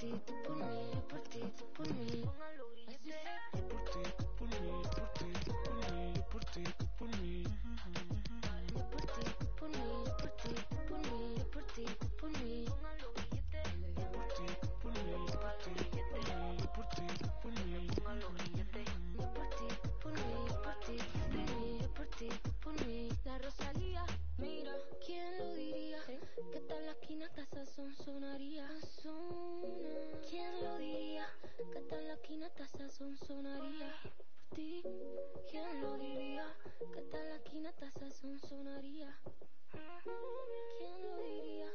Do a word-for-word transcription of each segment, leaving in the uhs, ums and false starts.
ti, tú por mí, yo por ti, tú por mí. Póngalo brillete. Yo por ti, tú por mí, yo por ti, tú por mí, yo por ti, tú por mí. Yo por ti, tú por mí, yo por ti, tú por mí, yo por ti, tú por mí. Póngalo brillete. Yo por ti, tú por mí, yo por ti, tú por mí, yo por ti, tú por mí. Póngalo brillete. Yo por ti, tú por mí, yo por ti, tú por mí, yo por ti, tú por mí. La Rosalía, mira, ¿quién lo diría? Que tal la esquina hasta sazón sonaría. ¿Quién lo diría? Que tal la esquina hasta sazón sonaría. Por ti, ¿quién lo diría? Que tal la esquina hasta sazón sonaría. ¿Quién lo diría?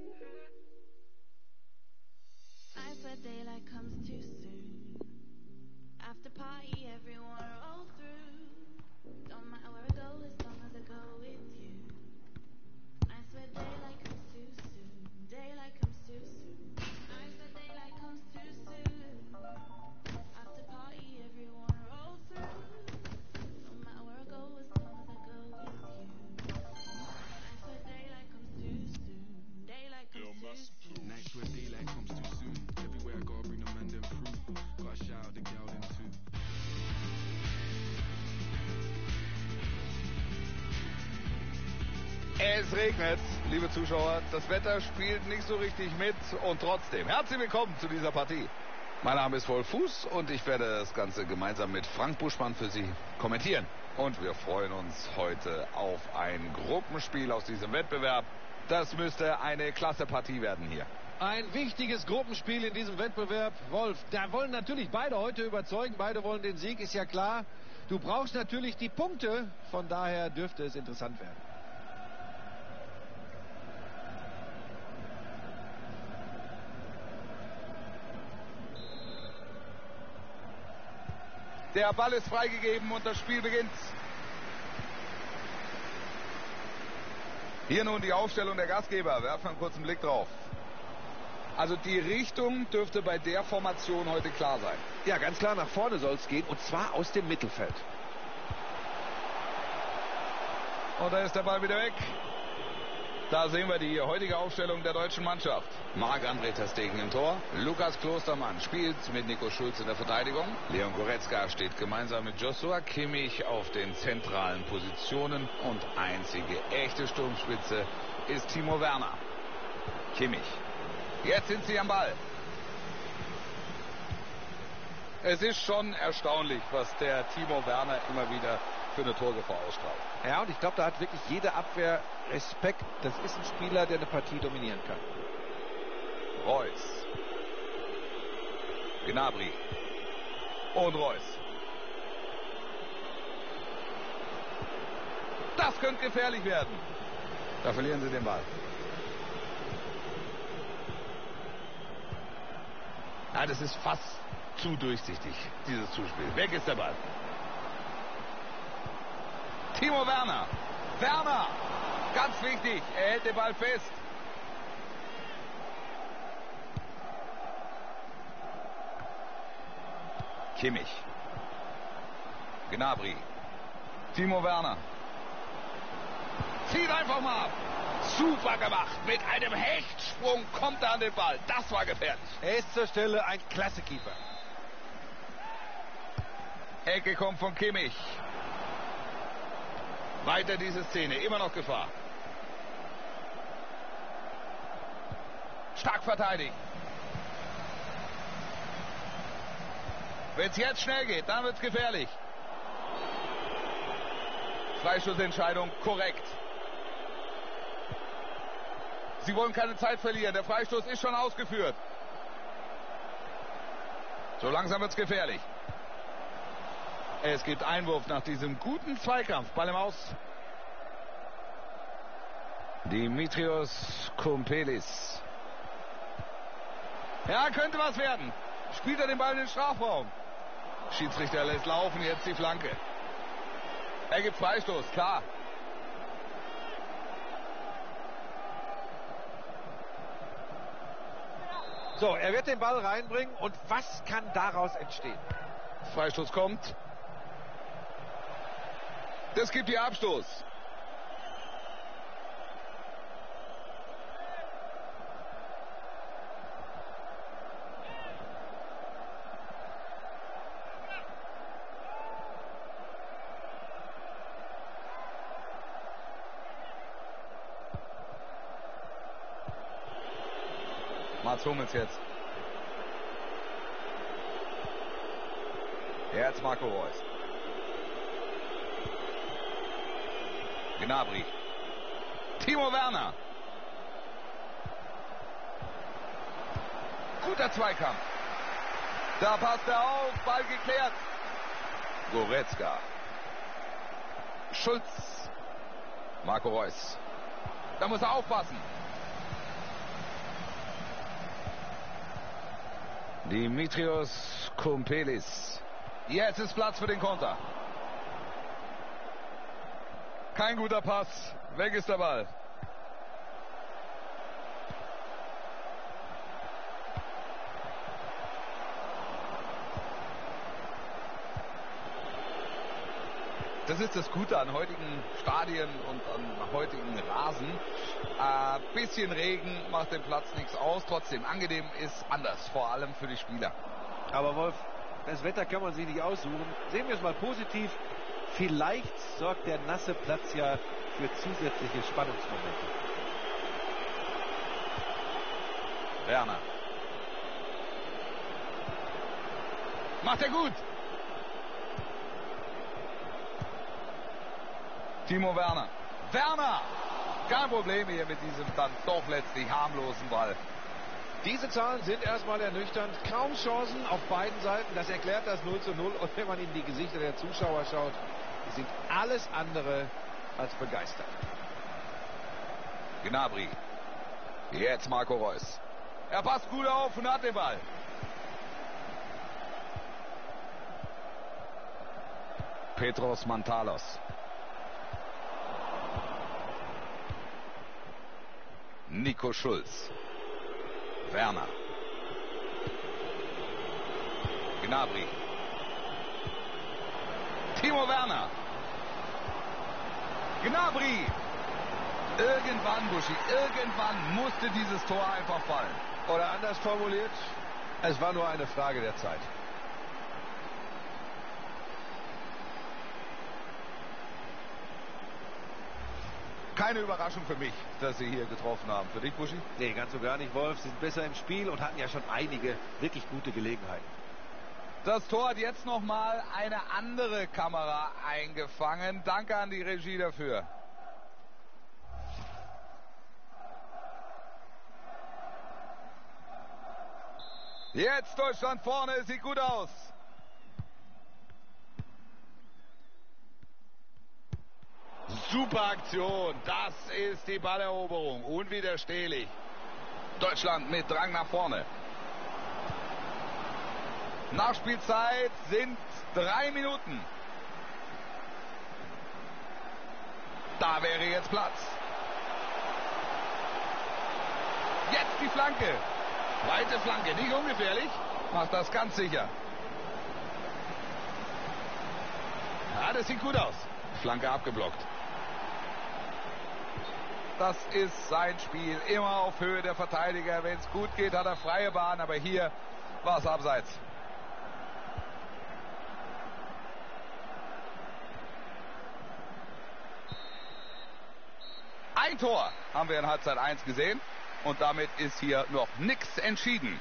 I swear daylight comes too soon. After party, everyone roll through. Don't matter where I go, as long as I go with you. I swear daylight comes too soon. Daylight comes too soon. I swear daylight comes too soon. After party, everyone roll through. Don't matter where I go, as long as I go with you. I swear daylight comes too soon. Daylight comes too soon. Nights where daylight comes too soon. Everywhere I go, I bring the man them through. Gotta shout out the gal them too. Es regnet, liebe Zuschauer. Das Wetter spielt nicht so richtig mit. Und trotzdem, herzlich willkommen zu dieser Partie. Mein Name ist Wolf Fuß und ich werde das Ganze gemeinsam mit Frank Buschmann für Sie kommentieren. Und wir freuen uns heute auf ein Gruppenspiel aus diesem Wettbewerb. Das müsste eine klasse Partie werden hier. Ein wichtiges Gruppenspiel in diesem Wettbewerb. Wolf, da wollen natürlich beide heute überzeugen. Beide wollen den Sieg, ist ja klar. Du brauchst natürlich die Punkte. Von daher dürfte es interessant werden. Der Ball ist freigegeben und das Spiel beginnt. Hier nun die Aufstellung der Gastgeber. Werfen einen kurzen Blick drauf. Also die Richtung dürfte bei der Formation heute klar sein. Ja, ganz klar, nach vorne soll es gehen, und zwar aus dem Mittelfeld. Und da ist der Ball wieder weg. Da sehen wir die heutige Aufstellung der deutschen Mannschaft. Marc-André ter Stegen im Tor. Lukas Klostermann spielt mit Nico Schulz in der Verteidigung. Leon Goretzka steht gemeinsam mit Joshua Kimmich auf den zentralen Positionen. Und einzige echte Sturmspitze ist Timo Werner. Kimmich. Jetzt sind sie am Ball. Es ist schon erstaunlich, was der Timo Werner immer wieder für eine Torgefahr ausstrahlt. Ja, und ich glaube, da hat wirklich jede Abwehr Respekt. Das ist ein Spieler, der eine Partie dominieren kann. Reus. Gnabry. Und Reus. Das könnte gefährlich werden. Da verlieren sie den Ball. Ja, das ist fast zu durchsichtig, dieses Zuspiel. Weg ist der Ball. Timo Werner. Werner. Ganz wichtig. Er hält den Ball fest. Kimmich. Gnabry. Timo Werner. Zieht einfach mal ab. Super gemacht. Mit einem Hechtsprung kommt er an den Ball. Das war gefährlich. Er ist zur Stelle ein klasse Keeper. Ecke kommt von Kimmich. Weiter diese Szene. Immer noch Gefahr. Stark verteidigt. Wenn es jetzt schnell geht, dann wird es gefährlich. Freischussentscheidung korrekt. Sie wollen keine Zeit verlieren. Der Freistoß ist schon ausgeführt. So langsam wird es gefährlich. Es gibt Einwurf nach diesem guten Zweikampf. Ball im Aus. Dimitrios Kumpelis. Ja, könnte was werden. Spielt er den Ball in den Strafraum. Schiedsrichter lässt laufen, jetzt die Flanke. Er gibt Freistoß, klar. So, er wird den Ball reinbringen, und was kann daraus entstehen? Freistoß kommt. Das gibt die Abstoß. Mats Hummels jetzt. Jetzt Marco Reus. Gnabry. Timo Werner. Guter Zweikampf. Da passt er auf. Ball geklärt. Goretzka. Schulz. Marco Reus. Da muss er aufpassen. Dimitrios Kumpelis. Jetzt ist Platz für den Konter. Kein guter Pass. Weg ist der Ball. Das ist das Gute an heutigen Stadien und an heutigen Rasen. Ein äh, bisschen Regen macht dem Platz nichts aus. Trotzdem, angenehm ist anders, vor allem für die Spieler. Aber Wolf, das Wetter kann man sich nicht aussuchen. Sehen wir es mal positiv. Vielleicht sorgt der nasse Platz ja für zusätzliche Spannungsmomente. Werner. Macht er gut. Timo Werner. Werner! Kein Problem hier mit diesem dann doch letztlich harmlosen Ball. Diese Zahlen sind erstmal ernüchternd. Kaum Chancen auf beiden Seiten. Das erklärt das null zu null. Und wenn man in die Gesichter der Zuschauer schaut, die sind alles andere als begeistert. Gnabry. Jetzt Marco Reus. Er passt gut auf und hat den Ball. Petros Mantalos. Nico Schulz. Werner. Gnabry. Timo Werner. Gnabry. Irgendwann, Buschi, irgendwann musste dieses Tor einfach fallen. Oder anders formuliert, es war nur eine Frage der Zeit. Keine Überraschung für mich, dass sie hier getroffen haben. Für dich, Buschi? Nee, ganz so gar nicht, Wolf. Sie sind besser im Spiel und hatten ja schon einige wirklich gute Gelegenheiten. Das Tor hat jetzt nochmal eine andere Kamera eingefangen. Danke an die Regie dafür. Jetzt Deutschland vorne, es sieht gut aus. Super Aktion, das ist die Balleroberung, unwiderstehlich. Deutschland mit Drang nach vorne. Nachspielzeit sind drei Minuten. Da wäre jetzt Platz. Jetzt die Flanke. Weite Flanke, nicht ungefährlich. Macht das ganz sicher. Ja, das sieht gut aus. Flanke abgeblockt. Das ist sein Spiel. Immer auf Höhe der Verteidiger. Wenn es gut geht, hat er freie Bahn. Aber hier war es abseits. Ein Tor haben wir in Halbzeit eins gesehen. Und damit ist hier noch nichts entschieden.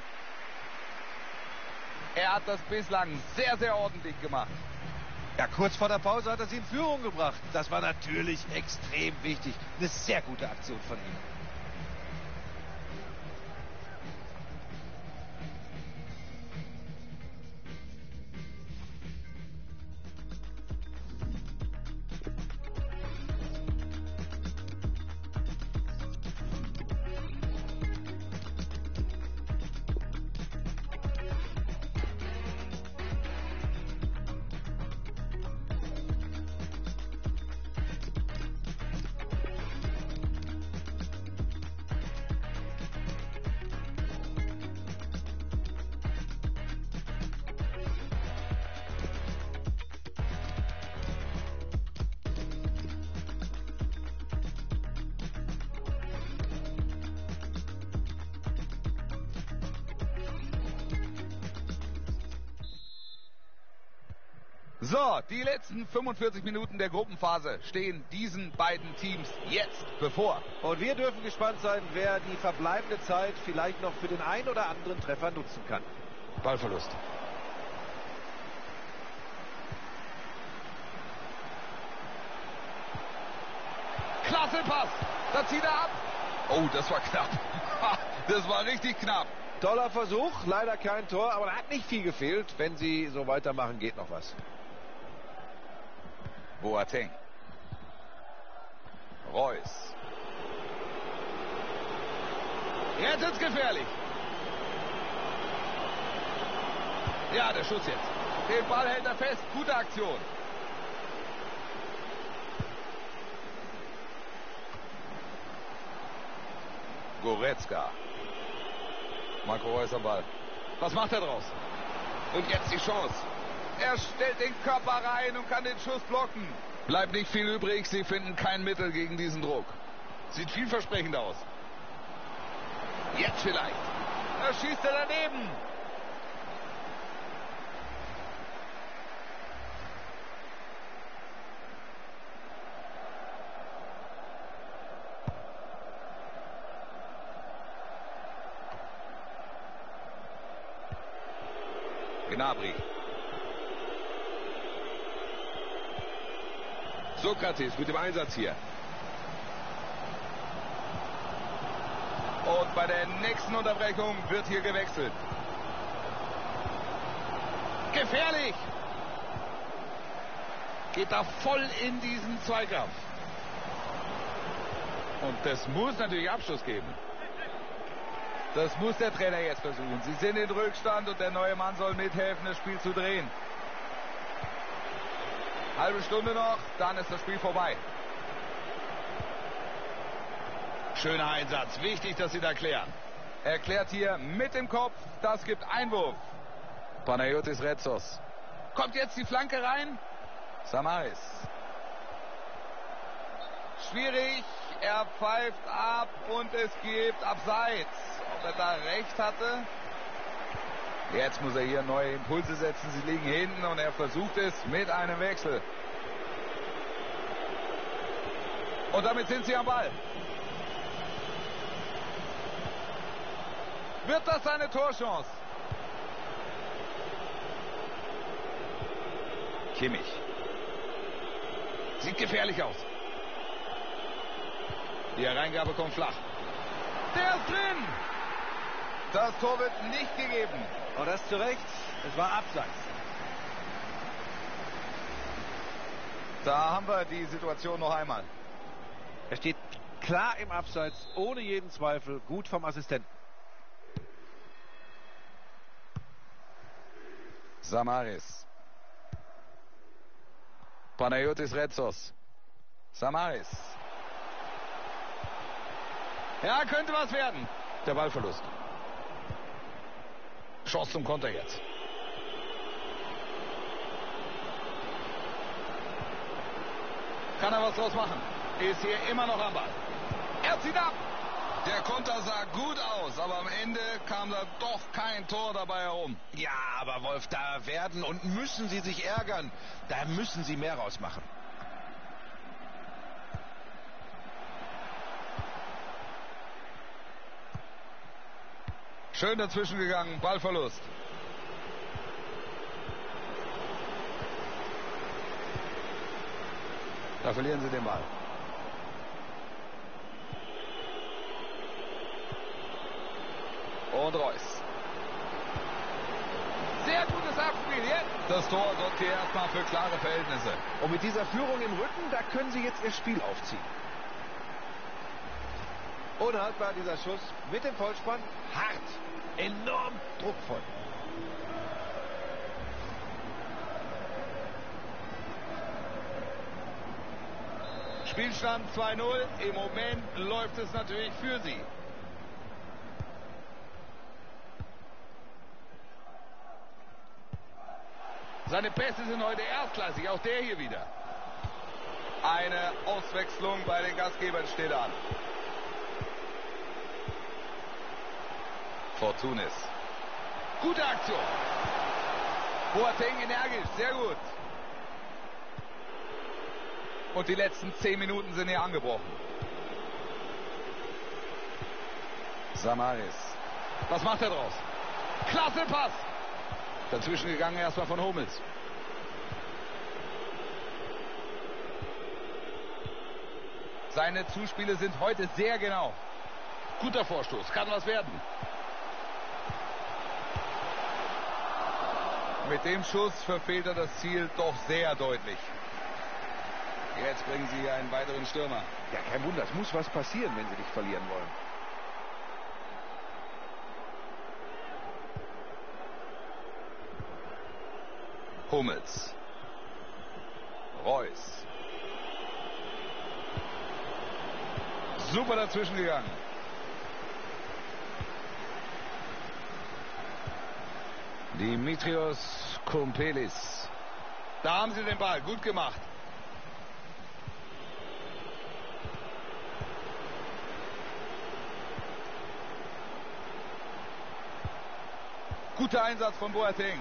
Er hat das bislang sehr, sehr ordentlich gemacht. Ja, kurz vor der Pause hat er sie in Führung gebracht. Das war natürlich extrem wichtig. Eine sehr gute Aktion von ihm. So, die letzten fünfundvierzig Minuten der Gruppenphase stehen diesen beiden Teams jetzt bevor. Und wir dürfen gespannt sein, wer die verbleibende Zeit vielleicht noch für den einen oder anderen Treffer nutzen kann. Ballverlust. Klasse Pass. Da zieht er ab. Oh, das war knapp. Das war richtig knapp. Toller Versuch, leider kein Tor, aber da hat nicht viel gefehlt. Wenn sie so weitermachen, geht noch was. Boateng. Reus. Jetzt ist gefährlich. Ja, der Schuss jetzt. Den Ball hält er fest. Gute Aktion. Goretzka. Marco Reus am Ball. Was macht er draus? Und jetzt die Chance. Er stellt den Körper rein und kann den Schuss blocken. Bleibt nicht viel übrig. Sie finden kein Mittel gegen diesen Druck. Sieht vielversprechend aus. Jetzt vielleicht. Da schießt er daneben. Gnabry. Sokrates mit dem Einsatz hier. Und bei der nächsten Unterbrechung wird hier gewechselt. Gefährlich! Geht da voll in diesen Zweikampf. Und das muss natürlich Abschluss geben. Das muss der Trainer jetzt versuchen. Sie sind in Rückstand und der neue Mann soll mithelfen, das Spiel zu drehen. Halbe Stunde noch, dann ist das Spiel vorbei. Schöner Einsatz. Wichtig, dass sie da klären. Er klärt hier mit dem Kopf. Das gibt Einwurf. Panayotis Retsos. Kommt jetzt die Flanke rein. Samaris. Schwierig. Er pfeift ab und es gibt Abseits. Ob er da recht hatte? Jetzt muss er hier neue Impulse setzen. Sie liegen hinten und er versucht es mit einem Wechsel. Und damit sind sie am Ball. Wird das eine Torchance? Kimmich. Sieht gefährlich aus. Die Hereingabe kommt flach. Der ist drin! Das Tor wird nicht gegeben. Und das zu Recht, es war Abseits. Da haben wir die Situation noch einmal. Er steht klar im Abseits, ohne jeden Zweifel, gut vom Assistenten. Samaris. Panayotis Retsos. Samaris. Ja, könnte was werden. Der Ballverlust. Chance zum Konter jetzt. Kann er was draus machen? Ist hier immer noch am Ball. Er zieht ab. Der Konter sah gut aus, aber am Ende kam da doch kein Tor dabei herum. Ja, aber Wolf, da werden und müssen sie sich ärgern. Da müssen sie mehr rausmachen. Schön dazwischen gegangen, Ballverlust. Da verlieren sie den Ball. Und Reus. Sehr gutes Abspiel jetzt. Das Tor sorgt hier erstmal für klare Verhältnisse. Und mit dieser Führung im Rücken, da können sie jetzt ihr Spiel aufziehen. Unhaltbar dieser Schuss mit dem Vollspann. Hart. Enorm druckvoll. Spielstand zwei null. Im Moment läuft es natürlich für sie. Seine Pässe sind heute erstklassig, auch der hier wieder. Eine Auswechslung bei den Gastgebern steht an. Fortunis. Gute Aktion. Boateng energisch, sehr gut. Und die letzten zehn Minuten sind hier angebrochen. Samaris. Was macht er draus? Klasse Pass! Dazwischen gegangen erstmal von Hummels. Seine Zuspiele sind heute sehr genau. Guter Vorstoß, kann was werden. Mit dem Schuss verfehlt er das Ziel doch sehr deutlich. Jetzt bringen sie einen weiteren Stürmer. Ja, kein Wunder, es muss was passieren, wenn sie nicht verlieren wollen. Hummels. Reus. Super dazwischen gegangen. Dimitrios Kumpelis. Da haben sie den Ball. Gut gemacht. Guter Einsatz von Boateng.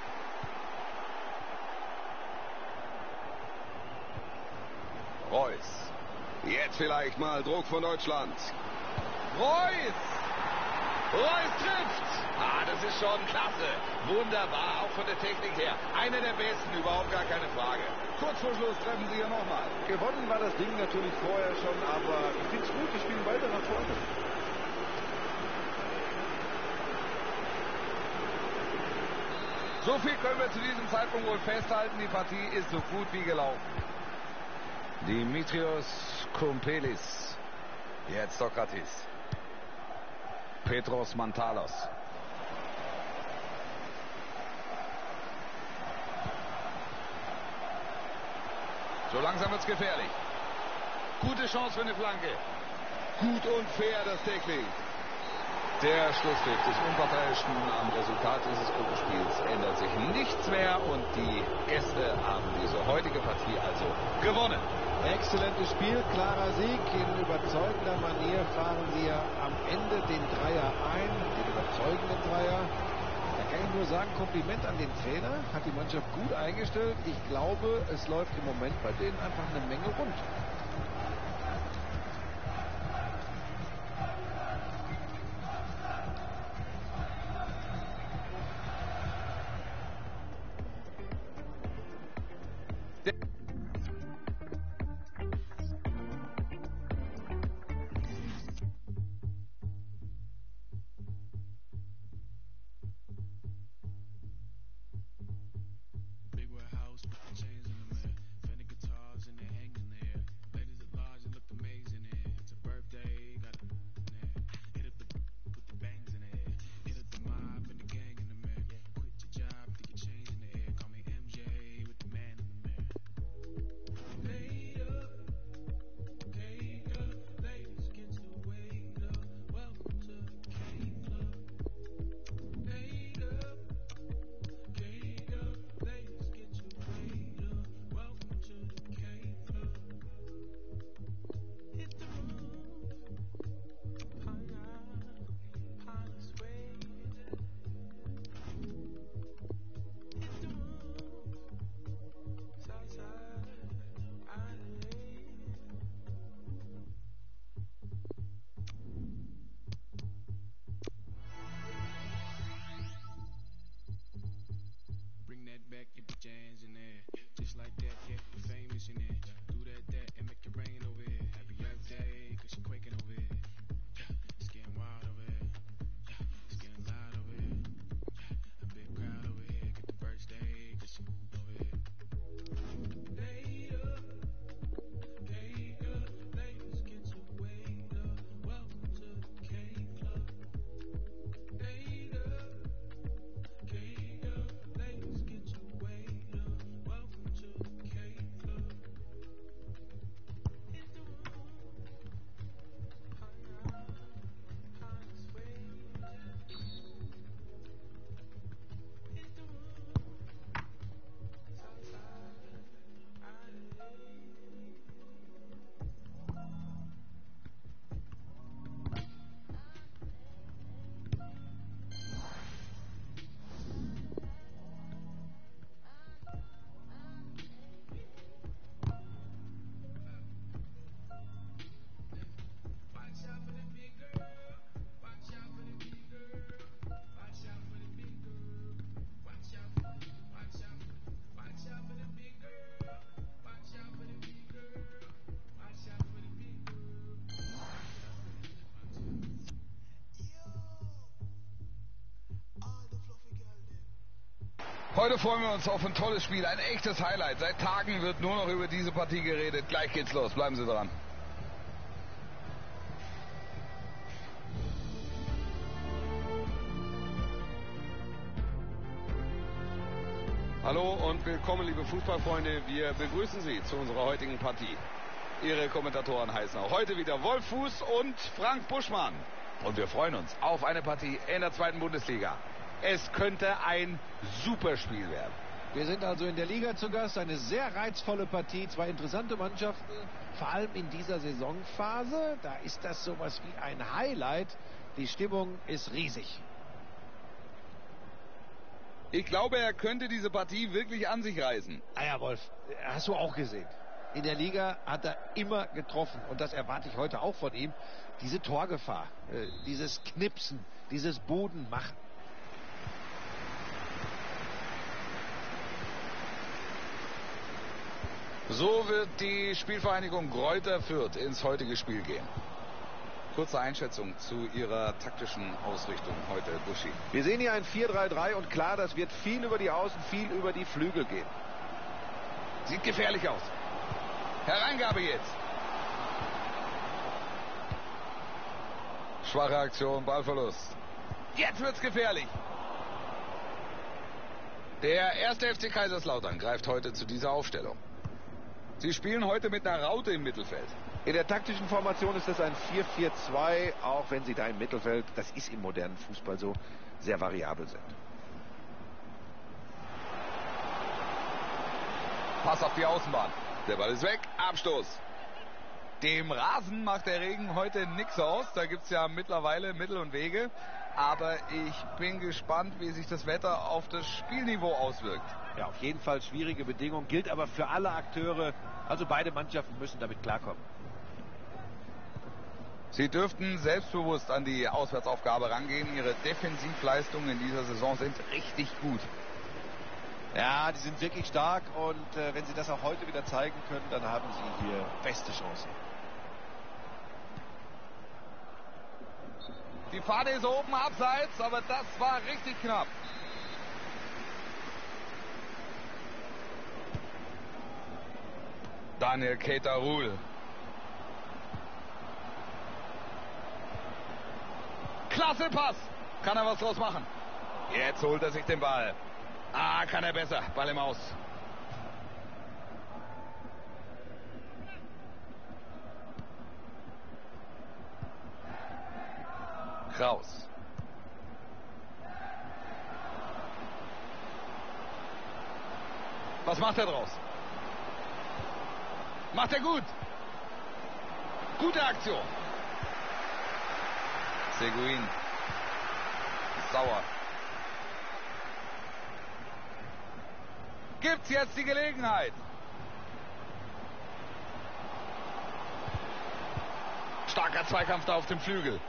Reus. Jetzt vielleicht mal Druck von Deutschland. Reus! Reus trifft! Ah, das ist schon klasse. Wunderbar, auch von der Technik her. Einer der besten, überhaupt gar keine Frage. Kurz vor Schluss treffen sie hier nochmal. Gewonnen war das Ding natürlich vorher schon, aber ich finde es gut, die spielen weiter nach vorne. So viel können wir zu diesem Zeitpunkt wohl festhalten. Die Partie ist so gut wie gelaufen. Dimitrios Kumpelis. Jetzt Sokratis. Petros Mantalos. So langsam wird's gefährlich. Gute Chance für eine Flanke. Gut und fair das Tackling. Der Schlusspfiff des Unparteiischen am Resultat dieses Gruppenspiels ändert sich nichts mehr und die Gäste haben diese heutige Partie also gewonnen. Exzellentes Spiel, klarer Sieg. In überzeugender Manier fahren sie ja am Ende den Dreier ein, den überzeugenden Dreier. Da kann ich nur sagen, Kompliment an den Trainer, hat die Mannschaft gut eingestellt. Ich glaube, es läuft im Moment bei denen einfach eine Menge rund. Heute freuen wir uns auf ein tolles Spiel, ein echtes Highlight. Seit Tagen wird nur noch über diese Partie geredet. Gleich geht's los, bleiben Sie dran. Hallo und willkommen, liebe Fußballfreunde. Wir begrüßen Sie zu unserer heutigen Partie. Ihre Kommentatoren heißen auch heute wieder Wolf Fuß und Frank Buschmann. Und wir freuen uns auf eine Partie in der zweiten Bundesliga. Es könnte ein Superspiel werden. Wir sind also in der Liga zu Gast. Eine sehr reizvolle Partie. Zwei interessante Mannschaften. Vor allem in dieser Saisonphase. Da ist das sowas wie ein Highlight. Die Stimmung ist riesig. Ich glaube, er könnte diese Partie wirklich an sich reißen. Ah ja, Wolf, hast du auch gesehen. In der Liga hat er immer getroffen. Und das erwarte ich heute auch von ihm. Diese Torgefahr, äh, dieses Knipsen, dieses Budenmachen. So wird die Spielvereinigung Greuther Fürth ins heutige Spiel gehen. Kurze Einschätzung zu Ihrer taktischen Ausrichtung heute, Buschi. Wir sehen hier ein vier drei drei und klar, das wird viel über die Außen, viel über die Flügel gehen. Sieht gefährlich aus. Hereingabe jetzt. Schwache Aktion, Ballverlust. Jetzt wird's gefährlich. Der erste F C Kaiserslautern greift heute zu dieser Aufstellung. Sie spielen heute mit einer Raute im Mittelfeld. In der taktischen Formation ist es ein vier vier zwei, auch wenn sie da im Mittelfeld, das ist im modernen Fußball so, sehr variabel sind. Pass auf die Außenbahn. Der Ball ist weg. Abstoß. Dem Rasen macht der Regen heute nichts aus. Da gibt es ja mittlerweile Mittel und Wege. Aber ich bin gespannt, wie sich das Wetter auf das Spielniveau auswirkt. Ja, auf jeden Fall schwierige Bedingungen, gilt aber für alle Akteure. Also beide Mannschaften müssen damit klarkommen. Sie dürften selbstbewusst an die Auswärtsaufgabe rangehen. Ihre Defensivleistungen in dieser Saison sind richtig gut. Ja, die sind wirklich stark und äh, wenn sie das auch heute wieder zeigen können, dann haben sie hier beste Chancen. Die Fahne ist oben abseits, aber das war richtig knapp. Daniel Keita-Ruhl. Klasse Pass. Kann er was draus machen? Jetzt holt er sich den Ball. Ah, kann er besser. Ball im Aus. Kraus. Was macht er draus? Macht er gut. Gute Aktion. Seguin. Sauer. Gibt's jetzt die Gelegenheit? Starker Zweikampf da auf dem Flügel.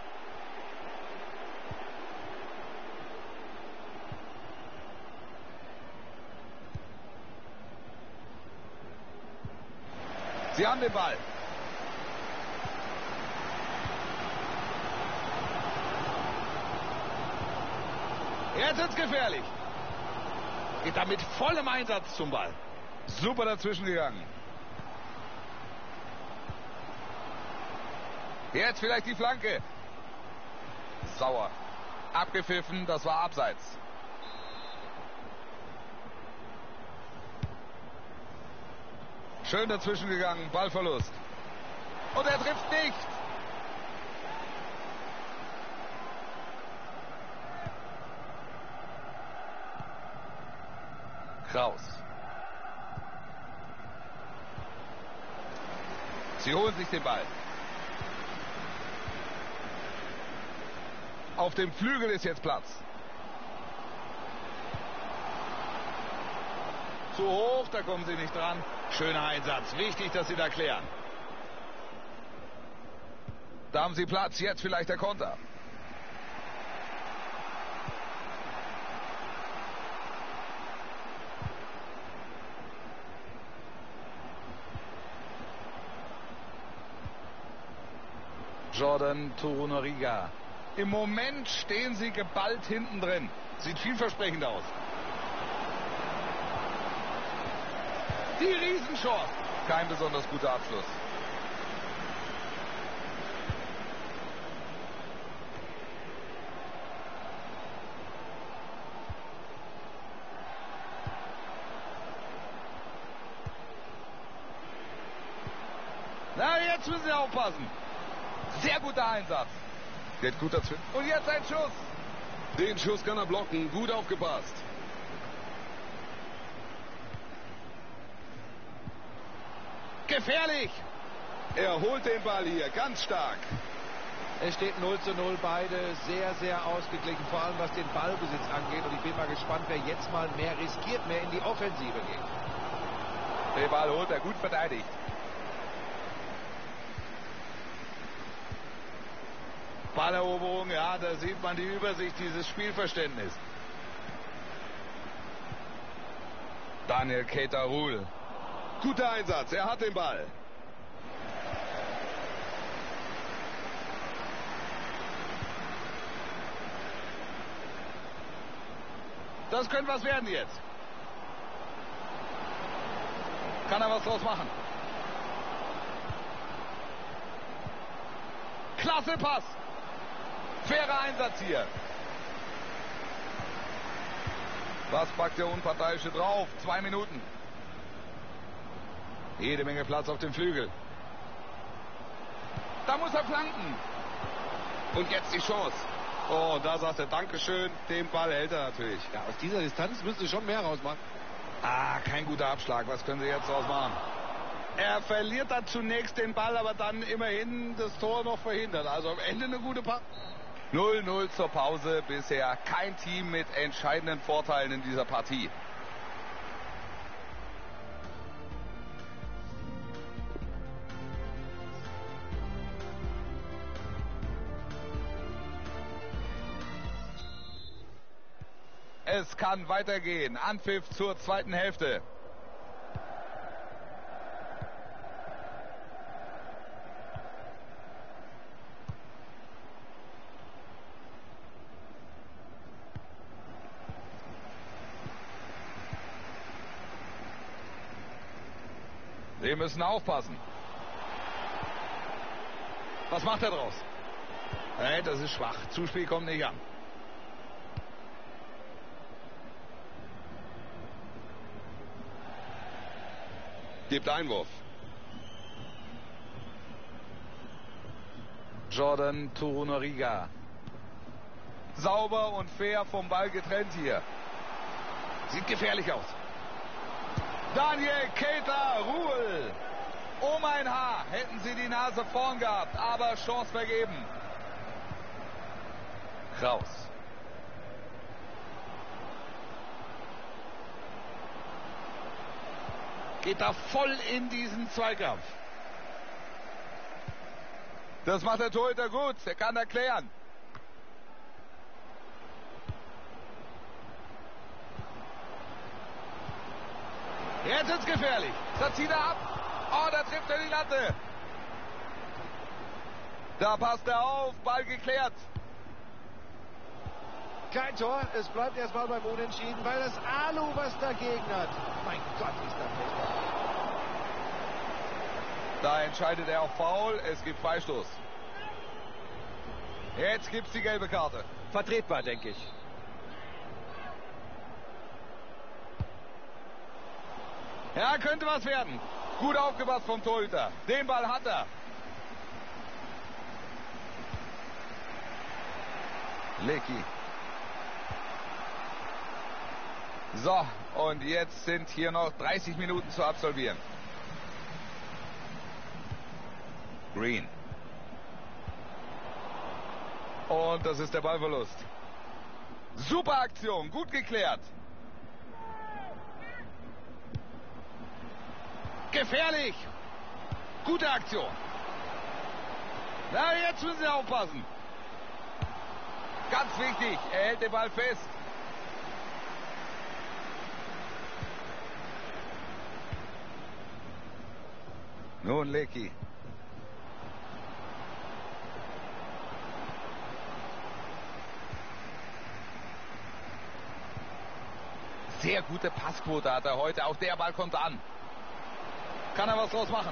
Sie haben den Ball. Jetzt ist es gefährlich. Geht da mit vollem Einsatz zum Ball. Super dazwischen gegangen. Jetzt vielleicht die Flanke. Sauer. Abgepfiffen, das war abseits. Schön dazwischen gegangen, Ballverlust. Und er trifft nicht. Kraus. Sie holen sich den Ball. Auf dem Flügel ist jetzt Platz. Zu hoch, da kommen sie nicht dran. Schöner Einsatz. Wichtig, dass sie da klären. Da haben sie Platz. Jetzt vielleicht der Konter. Jordan Torunariga. Im Moment stehen sie geballt hinten drin. Sieht vielversprechend aus. Die Riesenchance. Kein besonders guter Abschluss. Na, jetzt müssen Sie aufpassen. Sehr guter Einsatz. Geht gut dazwischen. Und jetzt ein Schuss. Den Schuss kann er blocken. Gut aufgepasst. Gefährlich. Er holt den Ball hier. Ganz stark. Es steht null zu null. Beide sehr, sehr ausgeglichen. Vor allem was den Ballbesitz angeht. Und ich bin mal gespannt, wer jetzt mal mehr riskiert, mehr in die Offensive geht. Den Ball holt er gut verteidigt. Balleroberung, ja, da sieht man die Übersicht, dieses Spielverständnis. Daniel Keita-Ruhl. Guter Einsatz, er hat den Ball. Das könnte was werden jetzt. Kann er was draus machen? Klasse Pass. Fairer Einsatz hier. Was packt der Unparteiische drauf? Zwei Minuten. Jede Menge Platz auf dem Flügel. Da muss er flanken. Und jetzt die Chance. Oh, da sagt er Dankeschön. Den Ball hält er natürlich. Ja, aus dieser Distanz müssen Sie schon mehr rausmachen. Ah, kein guter Abschlag. Was können Sie jetzt draus machen? Er verliert dann zunächst den Ball, aber dann immerhin das Tor noch verhindert. Also am Ende eine gute Pass. null null zur Pause. Bisher kein Team mit entscheidenden Vorteilen in dieser Partie. Es kann weitergehen. Anpfiff zur zweiten Hälfte. Sie müssen aufpassen. Was macht er draus? Nee, das ist schwach. Zuspiel kommt nicht an. Gibt Einwurf. Jordan Torunariga. Sauber und fair vom Ball getrennt hier. Sieht gefährlich aus. Daniel Keita-Ruhl. Um ein Haar hätten sie die Nase vorn gehabt, aber Chance vergeben. Kraus. Geht da voll in diesen Zweikampf. Das macht der Torhüter gut. Er kann erklären. Jetzt ist es gefährlich. Da zieht er ab. Oh, da trifft er die Latte. Da passt er auf. Ball geklärt. Kein Tor, es bleibt erstmal beim Unentschieden, weil das Alu was dagegen hat. Mein Gott, ist das furchtbar. Da entscheidet er auch Foul. Es gibt Freistoß. Jetzt gibt's die gelbe Karte. Vertretbar, denke ich. Ja, könnte was werden. Gut aufgepasst vom Torhüter. Den Ball hat er. Lecky. So, und jetzt sind hier noch dreißig Minuten zu absolvieren. Green. Und das ist der Ballverlust. Super Aktion, gut geklärt. Gefährlich. Gute Aktion. Na, jetzt müssen Sie aufpassen. Ganz wichtig, er hält den Ball fest. Nun Lecky. Sehr gute Passquote hat er heute. Auch der Ball kommt an. Kann er was draus machen?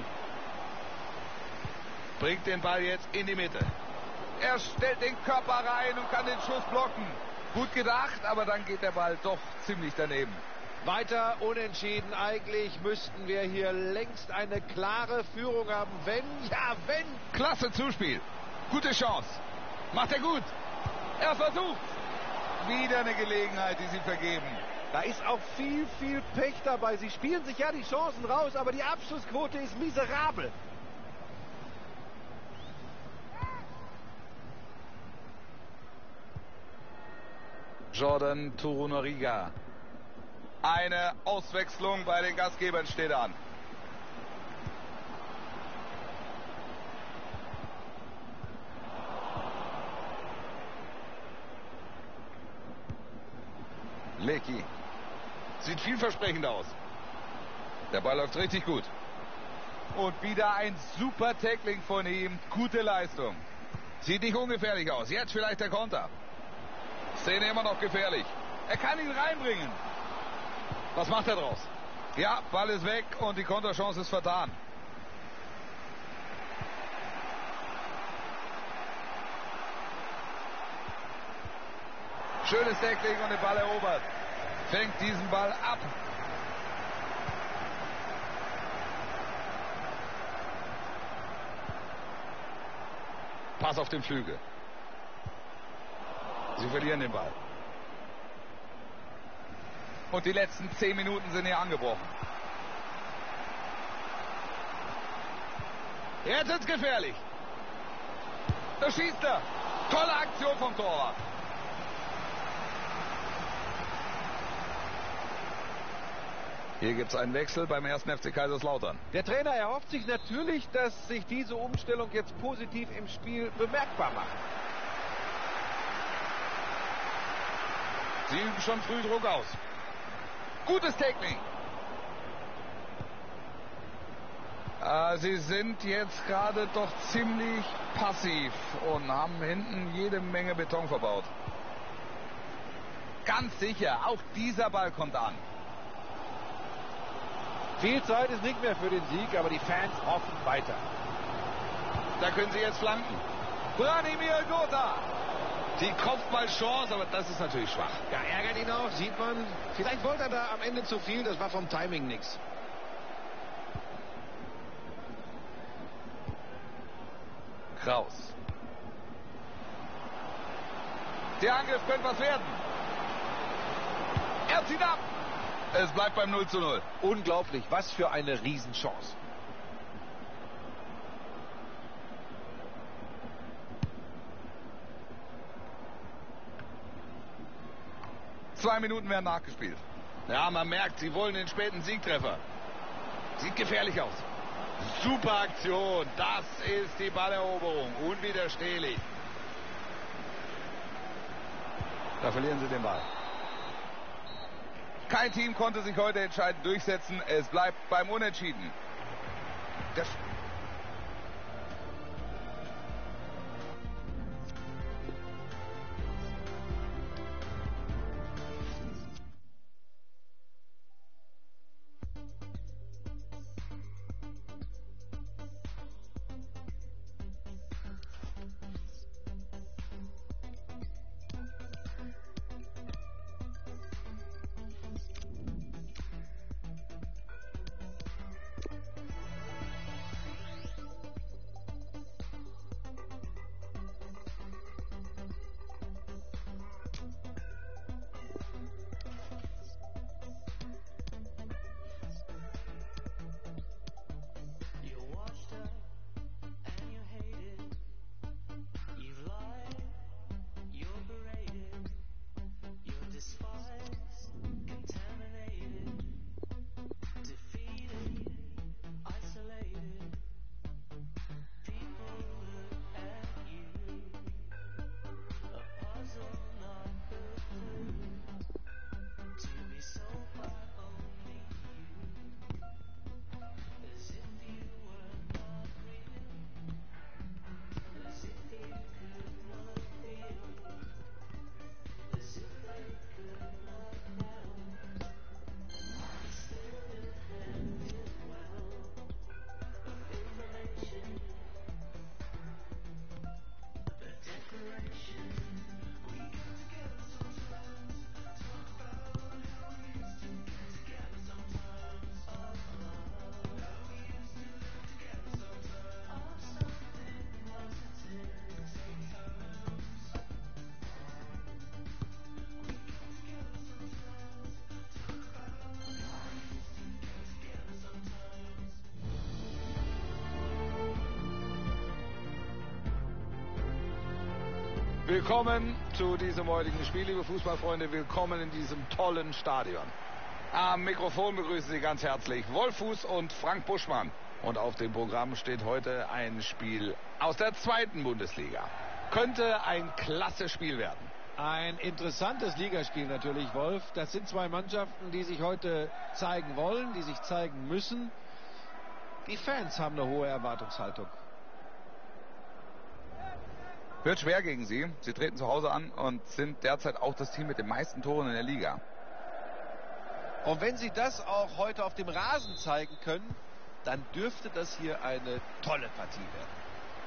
Bringt den Ball jetzt in die Mitte. Er stellt den Körper rein und kann den Schuss blocken. Gut gedacht, aber dann geht der Ball doch ziemlich daneben. Weiter unentschieden. Eigentlich müssten wir hier längst eine klare Führung haben. Wenn, ja, wenn. Klasse Zuspiel. Gute Chance. Macht er gut. Er versucht. Wieder eine Gelegenheit, die sie vergeben. Da ist auch viel, viel Pech dabei. Sie spielen sich ja die Chancen raus, aber die Abschlussquote ist miserabel. Jordan Torunariga. Eine Auswechslung bei den Gastgebern steht an. Lecky. Sieht vielversprechend aus. Der Ball läuft richtig gut. Und wieder ein super Tackling von ihm. Gute Leistung. Sieht nicht ungefährlich aus. Jetzt vielleicht der Konter. Szene immer noch gefährlich. Er kann ihn reinbringen. Was macht er draus? Ja, Ball ist weg und die Konterchance ist vertan. Schönes Tackling und den Ball erobert. Fängt diesen Ball ab. Pass auf den Flügel. Sie verlieren den Ball. Und die letzten zehn Minuten sind hier angebrochen. Jetzt ist es gefährlich. Da schießt er. Tolle Aktion vom Torwart. Hier gibt es einen Wechsel beim ersten F C Kaiserslautern. Der Trainer erhofft sich natürlich, dass sich diese Umstellung jetzt positiv im Spiel bemerkbar macht. Sie üben schon früh Druck aus. Gutes Tackling. Äh, sie sind jetzt gerade doch ziemlich passiv und haben hinten jede Menge Beton verbaut. Ganz sicher, auch dieser Ball kommt an. Viel Zeit ist nicht mehr für den Sieg, aber die Fans hoffen weiter. Da können sie jetzt flanken. Branimir Gotha. Die Kopfballchance, aber das ist natürlich schwach. Ja, ärgert ihn auch, sieht man. Vielleicht wollte er da am Ende zu viel, das war vom Timing nix. Kraus. Der Angriff könnte was werden. Er zieht ab. Es bleibt beim null zu null. Unglaublich, was für eine Riesenchance. Zwei Minuten werden nachgespielt. Ja, man merkt, sie wollen den späten Siegtreffer. Sieht gefährlich aus. Super Aktion. Das ist die Balleroberung. Unwiderstehlich. Da verlieren sie den Ball. Kein Team konnte sich heute entscheidend durchsetzen. Es bleibt beim Unentschieden. Der Willkommen zu diesem heutigen Spiel, liebe Fußballfreunde. Willkommen in diesem tollen Stadion. Am Mikrofon begrüßen Sie ganz herzlich Wolf Fuß und Frank Buschmann. Und auf dem Programm steht heute ein Spiel aus der zweiten Bundesliga. Könnte ein klasse Spiel werden. Ein interessantes Ligaspiel natürlich, Wolf. Das sind zwei Mannschaften, die sich heute zeigen wollen, die sich zeigen müssen. Die Fans haben eine hohe Erwartungshaltung. Wird schwer gegen sie. Sie treten zu Hause an und sind derzeit auch das Team mit den meisten Toren in der Liga. Und wenn sie das auch heute auf dem Rasen zeigen können, dann dürfte das hier eine tolle Partie werden.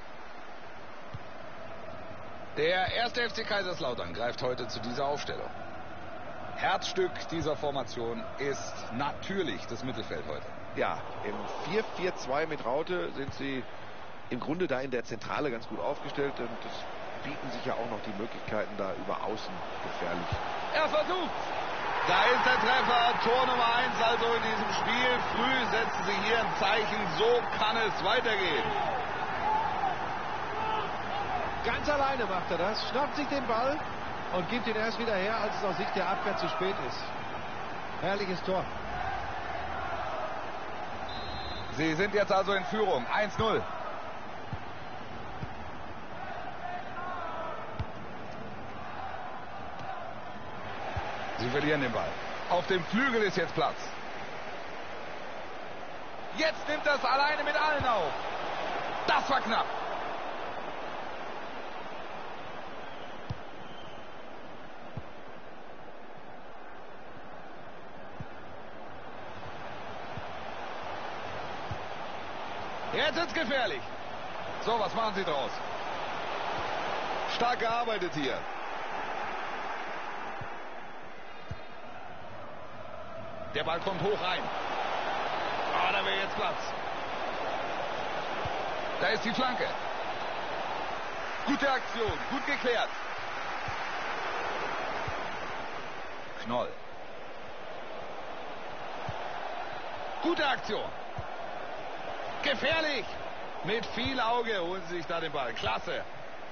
Der erste F C Kaiserslautern greift heute zu dieser Aufstellung. Herzstück dieser Formation ist natürlich das Mittelfeld heute. Ja, im vier vier zwei mit Raute sind sie im Grunde da in der Zentrale ganz gut aufgestellt. Und es bieten sich ja auch noch die Möglichkeiten, da über außen gefährlich. Er versucht. Da ist der Treffer. Tor Nummer eins also in diesem Spiel. Früh setzen sie hier ein Zeichen. So kann es weitergehen. Ganz alleine macht er das, schnappt sich den Ball und gibt ihn erst wieder her, als es aus Sicht der Abwehr zu spät ist. Herrliches Tor. Sie sind jetzt also in Führung. eins null. Sie verlieren den Ball. Auf dem Flügel ist jetzt Platz. Jetzt nimmt das alleine mit allen auf. Das war knapp. Jetzt ist es gefährlich. So, was machen Sie draus? Stark gearbeitet hier. Der Ball kommt hoch rein. Ah, da wäre jetzt Platz. Da ist die Flanke. Gute Aktion, gut geklärt. Knoll. Gute Aktion. Gefährlich. Mit viel Auge holen sie sich da den Ball. Klasse.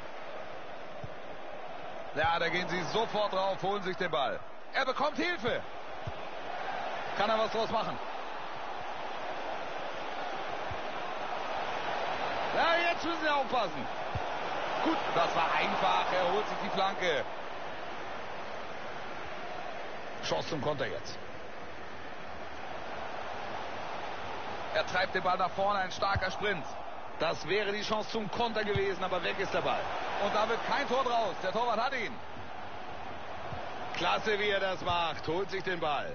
Ja, da gehen sie sofort drauf, holen sich den Ball. Er bekommt Hilfe. Kann er was draus machen? Ja, jetzt müssen sie aufpassen. Gut, das war einfach. Er holt sich die Flanke. Chance zum Konter jetzt. Er treibt den Ball nach vorne, ein starker Sprint. Das wäre die Chance zum Konter gewesen, aber weg ist der Ball. Und da wird kein Tor draus. Der Torwart hat ihn. Klasse, wie er das macht. Holt sich den Ball.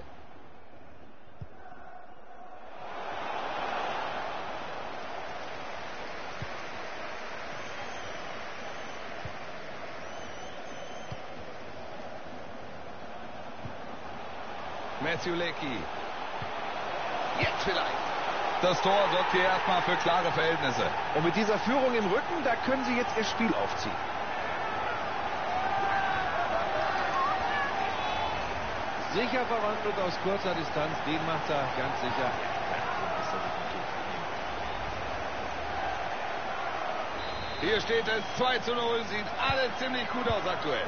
Matthew Leckie. Jetzt vielleicht. Das Tor sorgt hier erstmal für klare Verhältnisse. Und mit dieser Führung im Rücken, da können sie jetzt ihr Spiel aufziehen. Sicher verwandelt aus kurzer Distanz, den macht er ganz sicher. Hier steht es zwei zu null, sieht alles ziemlich gut aus aktuell.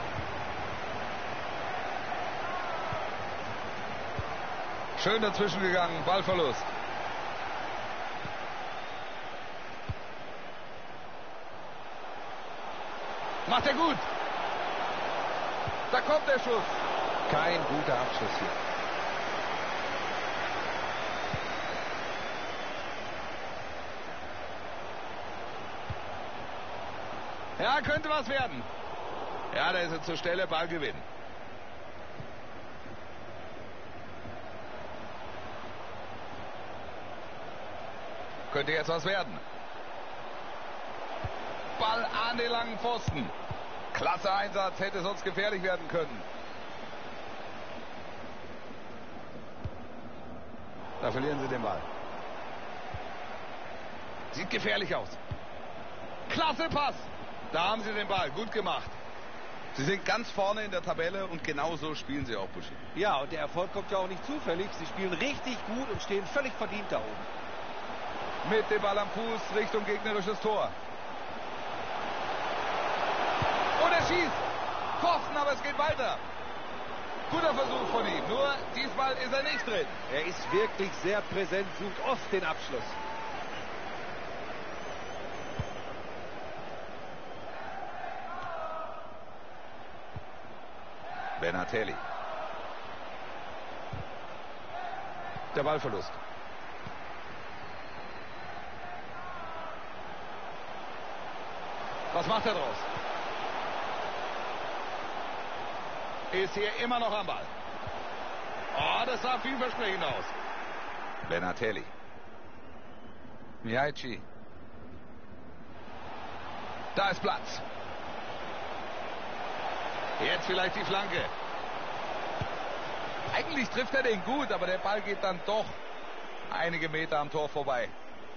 Schön dazwischen gegangen, Ballverlust. Macht er gut. Da kommt der Schuss. Kein guter Abschluss hier. Ja, könnte was werden. Ja, da ist er zur Stelle, Ballgewinn. Könnte jetzt was werden. Ball an den langen Pfosten. Klasse Einsatz, hätte sonst gefährlich werden können. Da verlieren sie den Ball. Sieht gefährlich aus. Klasse Pass. Da haben sie den Ball. Gut gemacht. Sie sind ganz vorne in der Tabelle und genauso spielen sie auch, Buschi. Ja, und der Erfolg kommt ja auch nicht zufällig. Sie spielen richtig gut und stehen völlig verdient da oben. Mit dem Ball am Fuß Richtung gegnerisches Tor. Und es schießt. Pfosten, aber es geht weiter. Guter Versuch von ihm, nur diesmal ist er nicht drin. Er ist wirklich sehr präsent, sucht oft den Abschluss. Benatelli. Der Ballverlust. Was macht er draus? Ist hier immer noch am Ball. Oh, das sah vielversprechend aus. Benatelli. Mihaici. Da ist Platz. Jetzt vielleicht die Flanke. Eigentlich trifft er den gut, aber der Ball geht dann doch einige Meter am Tor vorbei.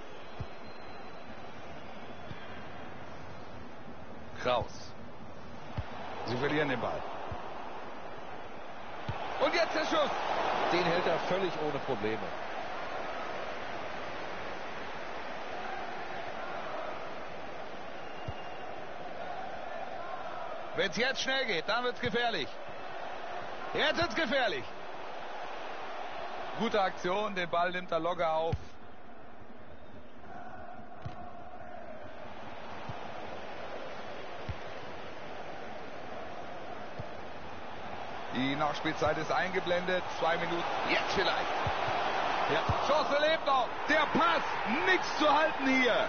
Kraus. Sie verlieren den Ball. Und jetzt der Schuss. Den hält er völlig ohne Probleme. Wenn es jetzt schnell geht, dann wird es gefährlich. Jetzt wird es gefährlich. Gute Aktion, den Ball nimmt er locker auf. Die Nachspielzeit ist eingeblendet. Zwei Minuten. Jetzt vielleicht. Ja. Chance lebt noch. Der Pass. Nichts zu halten hier.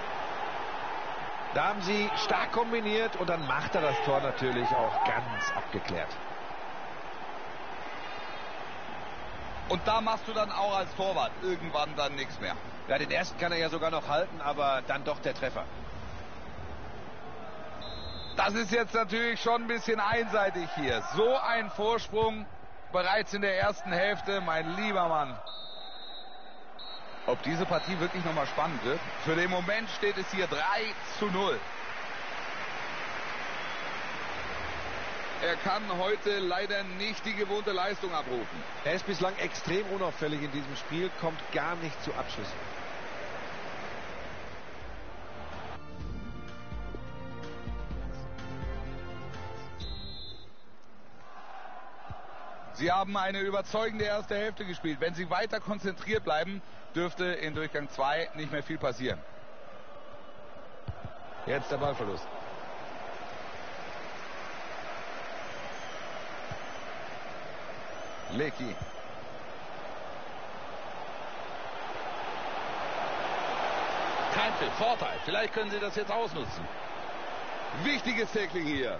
Da haben sie stark kombiniert und dann macht er das Tor natürlich auch ganz abgeklärt. Und da machst du dann auch als Torwart irgendwann dann nichts mehr. Ja, den ersten kann er ja sogar noch halten, aber dann doch der Treffer. Das ist jetzt natürlich schon ein bisschen einseitig hier. So ein Vorsprung bereits in der ersten Hälfte, mein lieber Mann. Ob diese Partie wirklich nochmal spannend wird? Für den Moment steht es hier drei zu null. Er kann heute leider nicht die gewohnte Leistung abrufen. Er ist bislang extrem unauffällig in diesem Spiel, kommt gar nicht zu Abschlüssen. Sie haben eine überzeugende erste Hälfte gespielt. Wenn Sie weiter konzentriert bleiben, dürfte in Durchgang zwei nicht mehr viel passieren. Jetzt der Ballverlust. Lecky. Kein Pfiff, Vorteil. Vielleicht können Sie das jetzt ausnutzen. Wichtiges Tackling hier.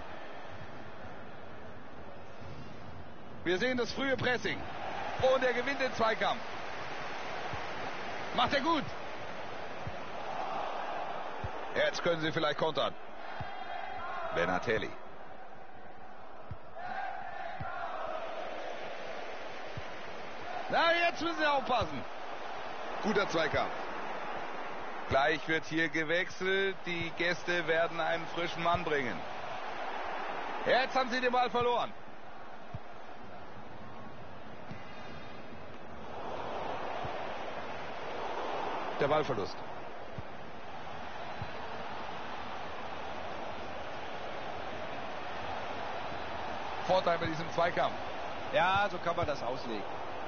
Wir sehen das frühe Pressing. Und er gewinnt den Zweikampf. Macht er gut. Jetzt können Sie vielleicht kontern. Benatelli. Na, jetzt müssen Sie aufpassen. Guter Zweikampf. Gleich wird hier gewechselt. Die Gäste werden einen frischen Mann bringen. Jetzt haben Sie den Ball verloren. Der Ballverlust. Vorteil bei diesem Zweikampf. Ja, so kann man das auslegen.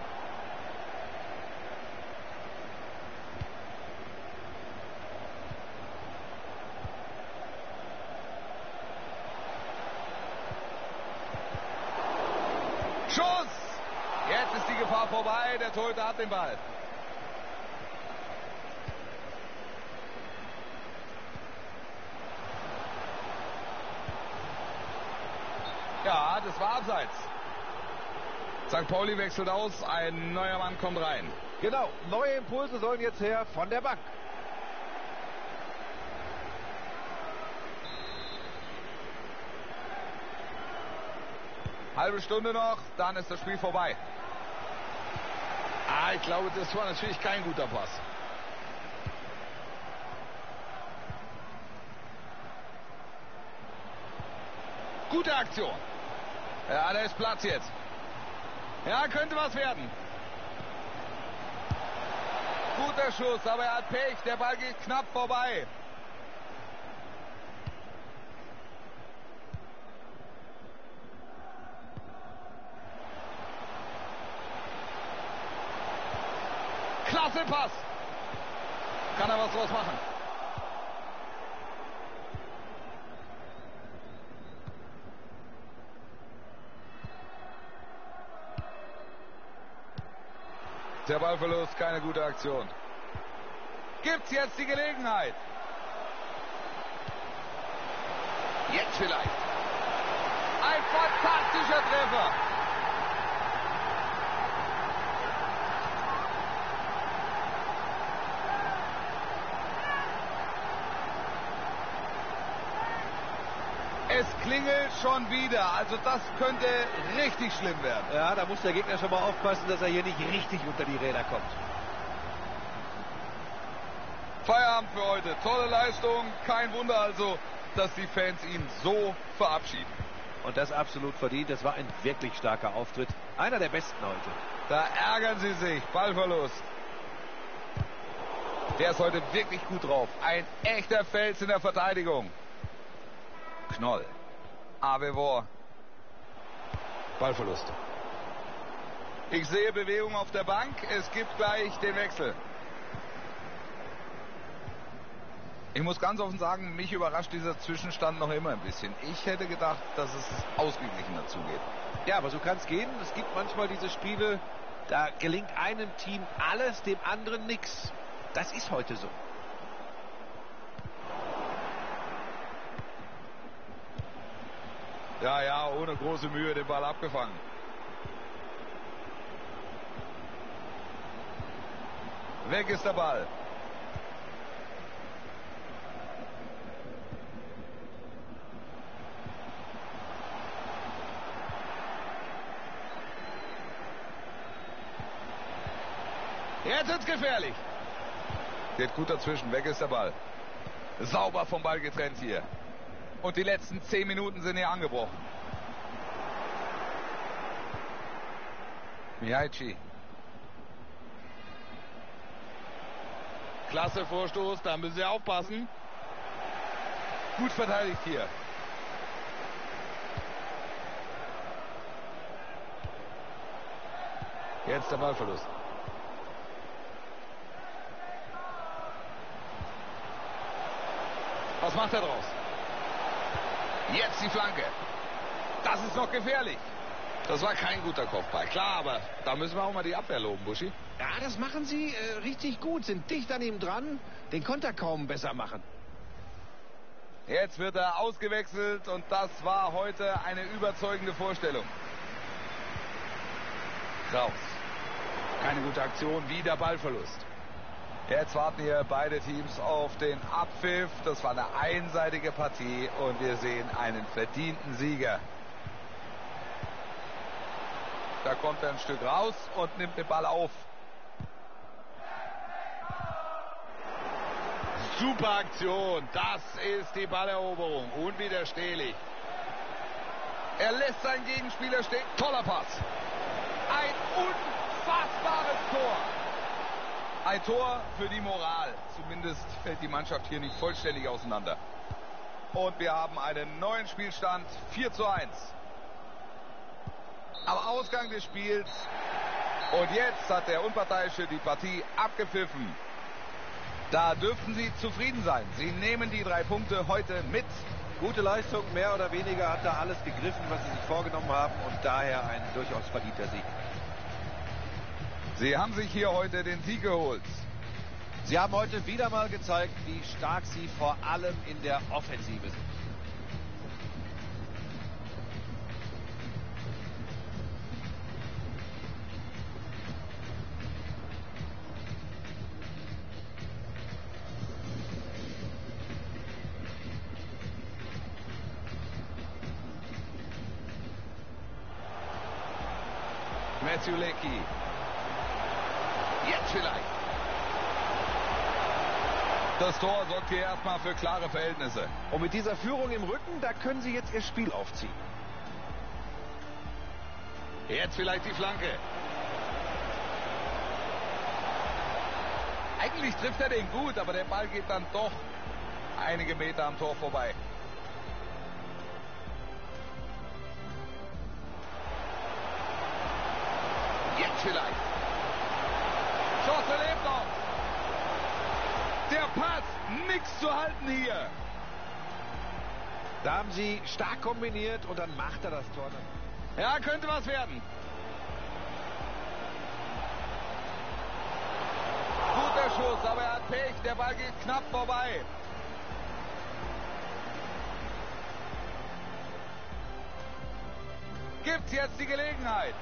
Schuss! Jetzt ist die Gefahr vorbei. Der Torhüter hat den Ball. Ja, das war abseits. Sankt Pauli wechselt aus, ein neuer Mann kommt rein. Genau, neue Impulse sollen jetzt her von der Bank. Halbe Stunde noch, dann ist das Spiel vorbei. Ah, ich glaube, das war natürlich kein guter Pass. Gute Aktion. Ja, da ist Platz jetzt. Ja, könnte was werden. Guter Schuss, aber er hat Pech. Der Ball geht knapp vorbei. Klasse Pass. Kann er was draus machen? Der Ballverlust, keine gute Aktion. Gibt's jetzt die Gelegenheit? Jetzt vielleicht. Ein fantastischer Treffer. Es klingelt schon wieder, also das könnte richtig schlimm werden. Ja, da muss der Gegner schon mal aufpassen, dass er hier nicht richtig unter die Räder kommt. Feierabend für heute, tolle Leistung, kein Wunder also, dass die Fans ihn so verabschieden. Und das absolut verdient, das war ein wirklich starker Auftritt, einer der besten heute. Da ärgern sie sich, Ballverlust. Der ist heute wirklich gut drauf, ein echter Fels in der Verteidigung. Knoll. Avevor. Ballverlust. Ich sehe Bewegung auf der Bank. Es gibt gleich den Wechsel. Ich muss ganz offen sagen, mich überrascht dieser Zwischenstand noch immer ein bisschen. Ich hätte gedacht, dass es ausgeglichener zugeht. Ja, aber so kann es gehen. Es gibt manchmal diese Spiele, da gelingt einem Team alles, dem anderen nichts. Das ist heute so. Ja, ja, ohne große Mühe den Ball abgefangen. Weg ist der Ball. Jetzt wird's gefährlich. Geht gut dazwischen, weg ist der Ball. Sauber vom Ball getrennt hier. Und die letzten zehn Minuten sind hier angebrochen. Mihaichi. Klasse Vorstoß, da müssen sie aufpassen. Gut verteidigt hier. Jetzt der Ballverlust. Was macht er draus? Jetzt die Flanke. Das ist noch gefährlich. Das war kein guter Kopfball. Klar, aber da müssen wir auch mal die Abwehr loben, Buschi. Ja, das machen sie äh, richtig gut, sind dicht an ihm dran, den Konter kaum besser machen. Jetzt wird er ausgewechselt und das war heute eine überzeugende Vorstellung. Kraus. Keine gute Aktion, wieder Ballverlust. Jetzt warten hier beide Teams auf den Abpfiff. Das war eine einseitige Partie und wir sehen einen verdienten Sieger. Da kommt er ein Stück raus und nimmt den Ball auf. Super Aktion. Das ist die Balleroberung. Unwiderstehlich. Er lässt seinen Gegenspieler stehen. Toller Pass. Ein unfassbares Tor. Ein Tor für die Moral. Zumindest fällt die Mannschaft hier nicht vollständig auseinander. Und wir haben einen neuen Spielstand. vier zu eins. Am Ausgang des Spiels. Und jetzt hat der Unparteiische die Partie abgepfiffen. Da dürften Sie zufrieden sein. Sie nehmen die drei Punkte heute mit. Gute Leistung, mehr oder weniger hat da alles gegriffen, was sie sich vorgenommen haben. Und daher ein durchaus verdienter Sieg. Sie haben sich hier heute den Sieg geholt. Sie haben heute wieder mal gezeigt, wie stark sie vor allem in der Offensive sind. Matthew Leckie. Jetzt vielleicht. Das Tor sorgt hier erstmal für klare Verhältnisse. Und mit dieser Führung im Rücken, da können sie jetzt ihr Spiel aufziehen. Jetzt vielleicht die Flanke. Eigentlich trifft er den gut, aber der Ball geht dann doch einige Meter am Tor vorbei. Jetzt vielleicht. Chance lebt Der Pass, nichts zu halten hier. Da haben sie stark kombiniert und dann macht er das Tor dann. Ja, könnte was werden. Guter Schuss, aber er hat Pech. Der Ball geht knapp vorbei. Gibt's jetzt die Gelegenheit?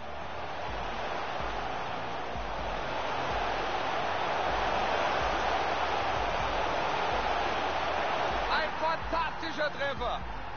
Ein fantastischer Treffer.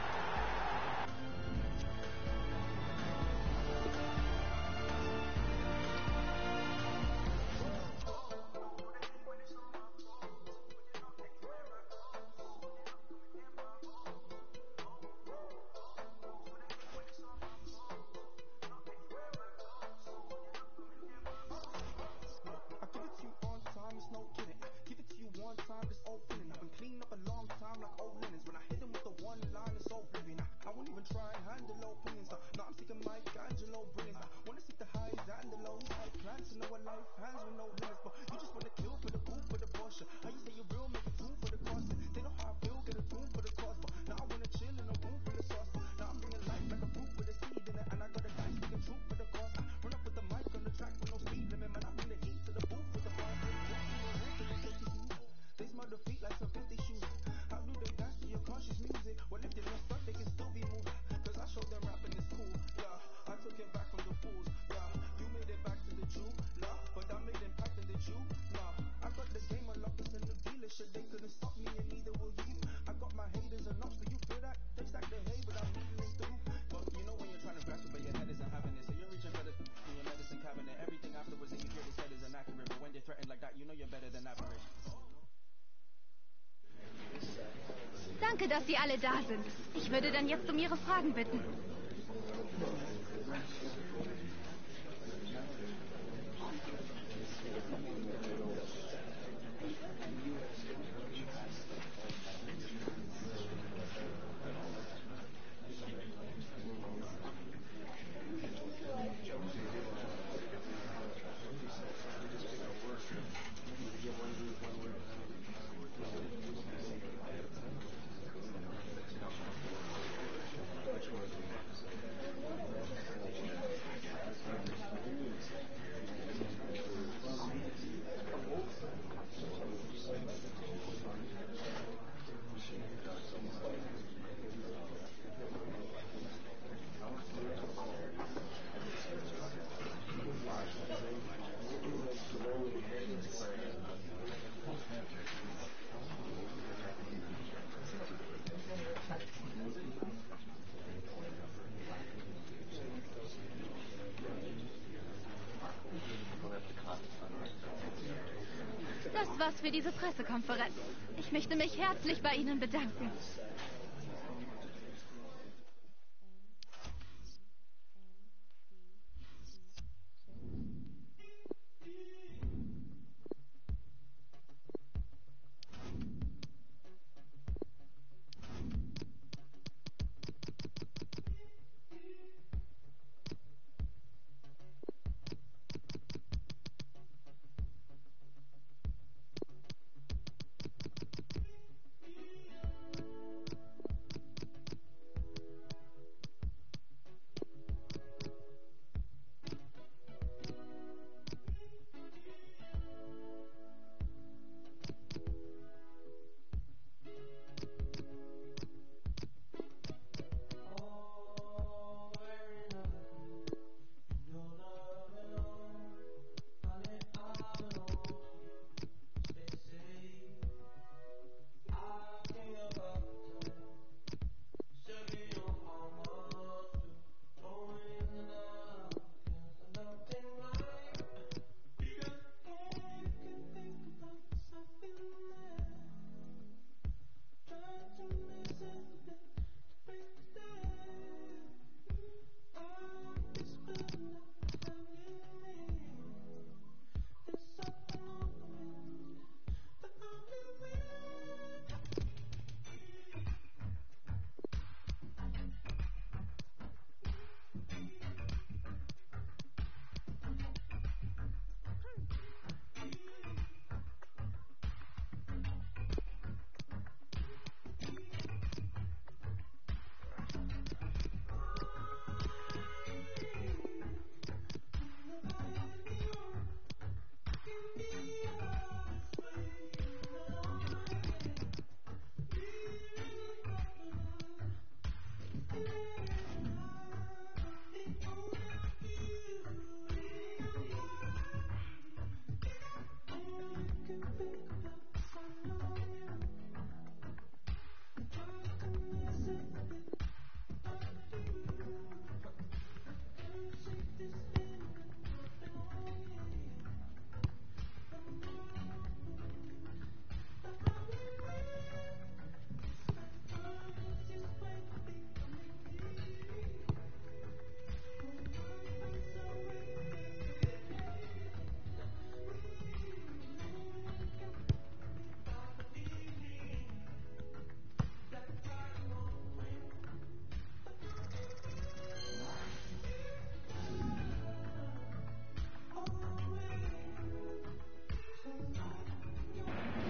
Danke, dass Sie alle da sind. Ich würde dann jetzt um Ihre Fragen bitten. Das war's für diese Pressekonferenz. Ich möchte mich herzlich bei Ihnen bedanken.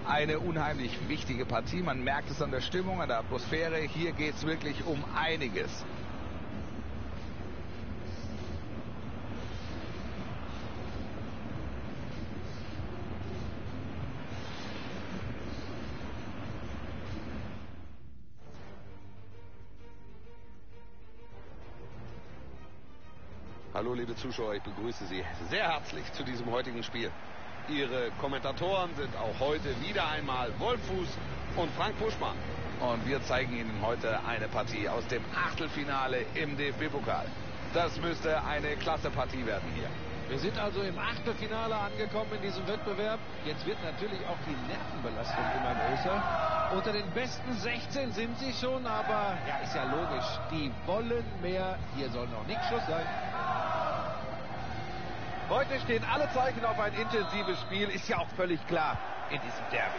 eine unheimlich wichtige Partie. Man merkt es an der Stimmung, an der Atmosphäre. Hier geht es wirklich um einiges. Hallo liebe Zuschauer, ich begrüße Sie sehr herzlich zu diesem heutigen Spiel. Ihre Kommentatoren sind auch heute wieder einmal Wolf Fuß und Frank Buschmann. Und wir zeigen Ihnen heute eine Partie aus dem Achtelfinale im D F B-Pokal. Das müsste eine klasse Partie werden hier. Wir sind also im Achtelfinale angekommen in diesem Wettbewerb. Jetzt wird natürlich auch die Nervenbelastung immer größer. Unter den besten sechzehn sind sie schon, aber ja, ist ja logisch. Die wollen mehr. Hier soll noch nicht Schluss sein. Heute stehen alle Zeichen auf ein intensives Spiel, ist ja auch völlig klar in diesem Derby.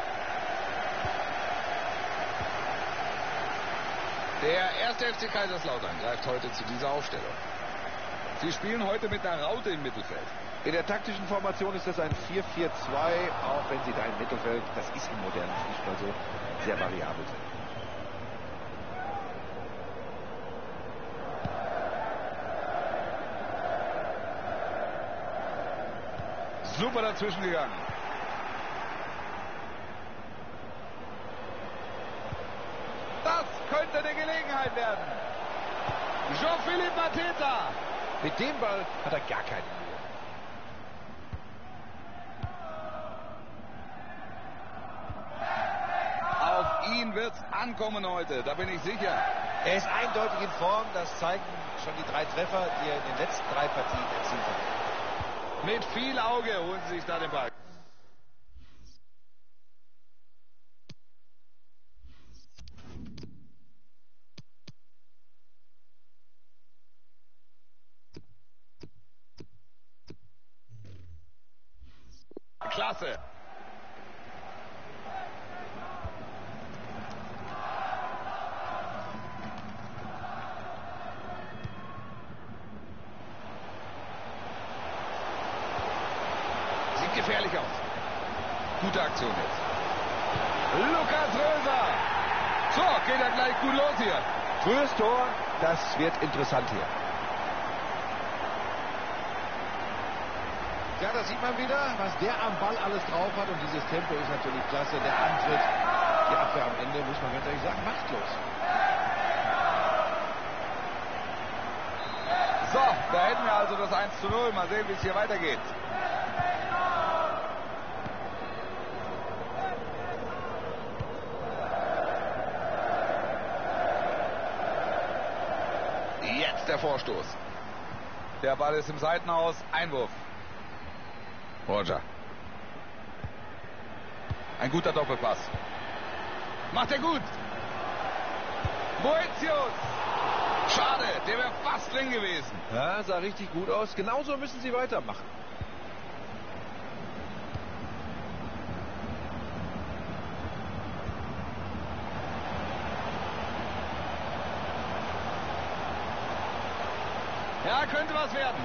Der erste F C Kaiserslautern greift heute zu dieser Aufstellung. Sie spielen heute mit einer Raute im Mittelfeld. In der taktischen Formation ist das ein vier vier zwei, auch wenn sie da im Mittelfeld, das ist im modernen Fußball so, sehr variabel sind. Super dazwischen gegangen. Das könnte eine Gelegenheit werden. Jean-Philippe Mateta. Mit dem Ball hat er gar keine Mühe. Auf ihn wird's ankommen heute, da bin ich sicher. Er ist eindeutig in Form, das zeigen schon die drei Treffer, die er in den letzten drei Partien erzielt hat. Mit viel Auge holen sie sich da den Ball. Klasse. Sieht gefährlich aus. Gute Aktion jetzt. Lukas Röser. So, geht er gleich gut los hier. Frühes Tor, das wird interessant hier. Ja, da sieht man wieder, was der am Ball alles drauf hat. Und dieses Tempo ist natürlich klasse. Der Antritt, die Abwehr am Ende, muss man ganz ehrlich sagen, machtlos. So, da hätten wir also das eins zu null. Mal sehen, wie es hier weitergeht. Jetzt der Vorstoß. Der Ball ist im Seitenhaus. Einwurf. Roger. Ein guter Doppelpass. Macht er gut. Boetius. Schade, der wäre fast drin gewesen. Ja, sah richtig gut aus. Genauso müssen sie weitermachen. Ja, könnte was werden.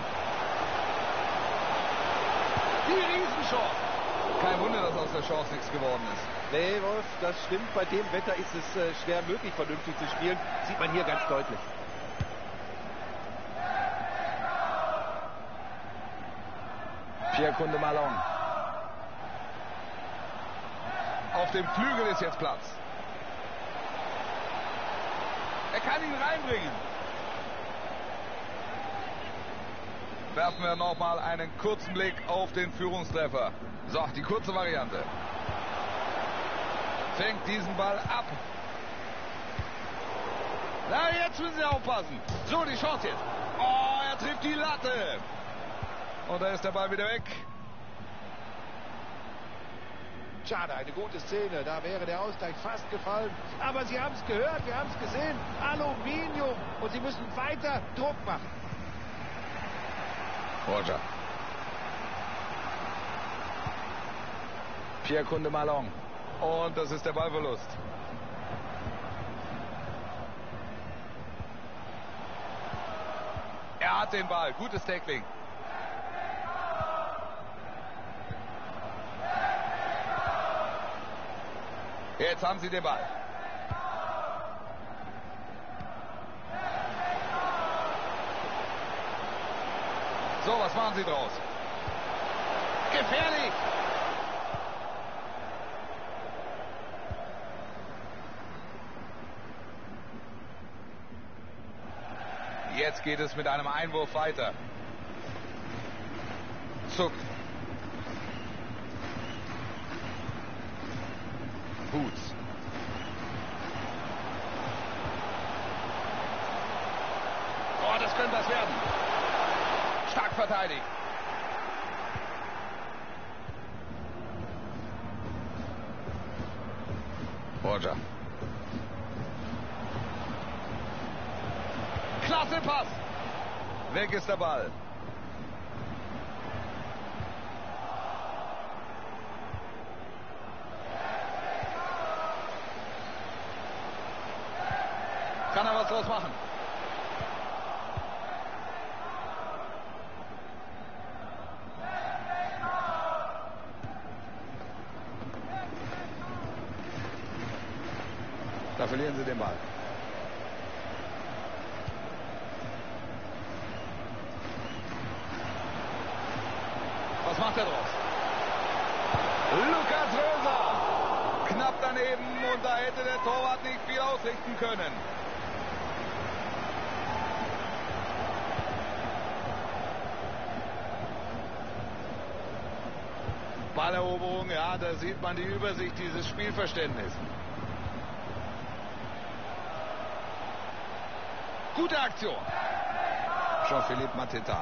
Die Riesenchance. Kein Wunder, dass aus der Chance nichts geworden ist. Nee, Wolf, das stimmt. Bei dem Wetter ist es äh, schwer möglich, vernünftig zu spielen. Sieht man hier ganz deutlich. Pierre Kunde Malon. Auf dem Flügel ist jetzt Platz. Er kann ihn reinbringen. Werfen wir nochmal einen kurzen Blick auf den Führungstreffer. So, die kurze Variante. Fängt diesen Ball ab. Na, jetzt müssen Sie aufpassen. So, die Chance jetzt. Oh, er trifft die Latte. Und da ist der Ball wieder weg. Schade, eine gute Szene. Da wäre der Ausgleich fast gefallen. Aber Sie haben es gehört, wir haben es gesehen. Aluminium. Und Sie müssen weiter Druck machen. Roger. Pierre Kunde Malon. Und das ist der Ballverlust. Er hat den Ball. Gutes Tackling. Jetzt haben sie den Ball. So, was machen sie draus? Gefährlich! Jetzt geht es mit einem Einwurf weiter. Zuckt. Boots. Oh, das könnte was werden. Stark verteidigt. Roger. Klasse Pass. Weg ist der Ball. Kann er was draus machen? Da verlieren sie den Ball. Was macht er draus? Lukas Röser. Knapp daneben und da hätte der Torwart nicht viel ausrichten können. Balleroberung, ja, da sieht man die Übersicht, dieses Spielverständnis. Gute Aktion. Jean-Philippe Mateta.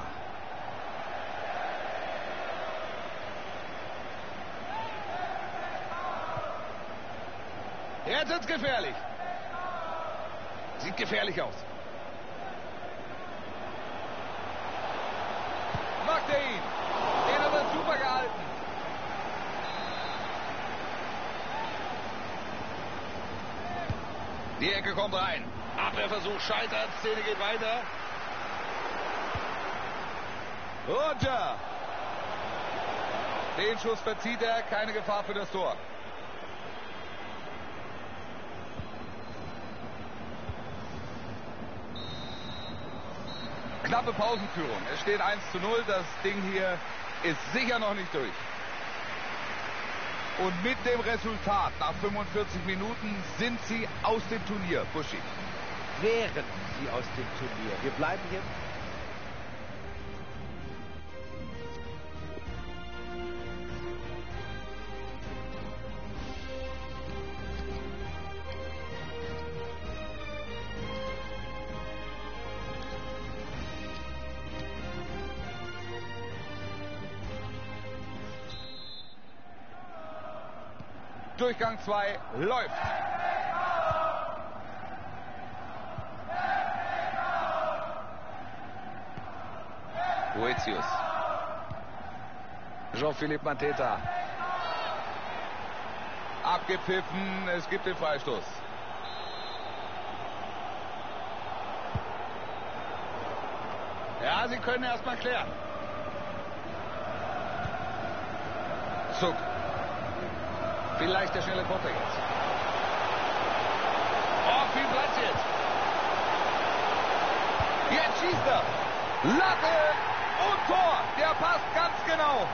Jetzt wird's gefährlich. Sieht gefährlich aus. Macht er ihn. Den hat er super gehalten. Die Ecke kommt rein. Abwehrversuch scheitert. Szene geht weiter. Roger. Den Schuss verzieht er. Keine Gefahr für das Tor. Knappe Pausenführung. Es steht eins zu null. Das Ding hier ist sicher noch nicht durch. Und mit dem Resultat nach fünfundvierzig Minuten sind sie aus dem Turnier, Buschi. Wären sie aus dem Turnier. Wir bleiben hier. Durchgang zwei läuft. Boetius. Jean-Philippe Mateta. Abgepfiffen, es gibt den Freistoß. Ja, sie können erst mal klären. Zuck. Vielleicht der schnelle Konter jetzt. Oh, viel Platz jetzt. Jetzt schießt er. Latte und Tor. Der passt ganz genau.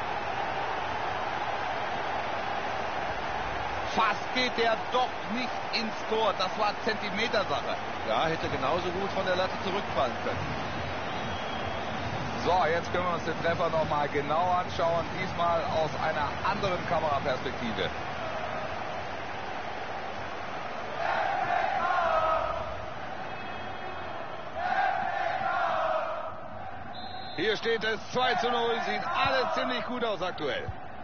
Fast geht der doch nicht ins Tor. Das war Zentimetersache. Ja, hätte genauso gut von der Latte zurückfallen können. So, jetzt können wir uns den Treffer noch mal genau anschauen. Diesmal aus einer anderen Kameraperspektive. Hier steht es zwei zu null. Sieht alles ziemlich gut aus aktuell.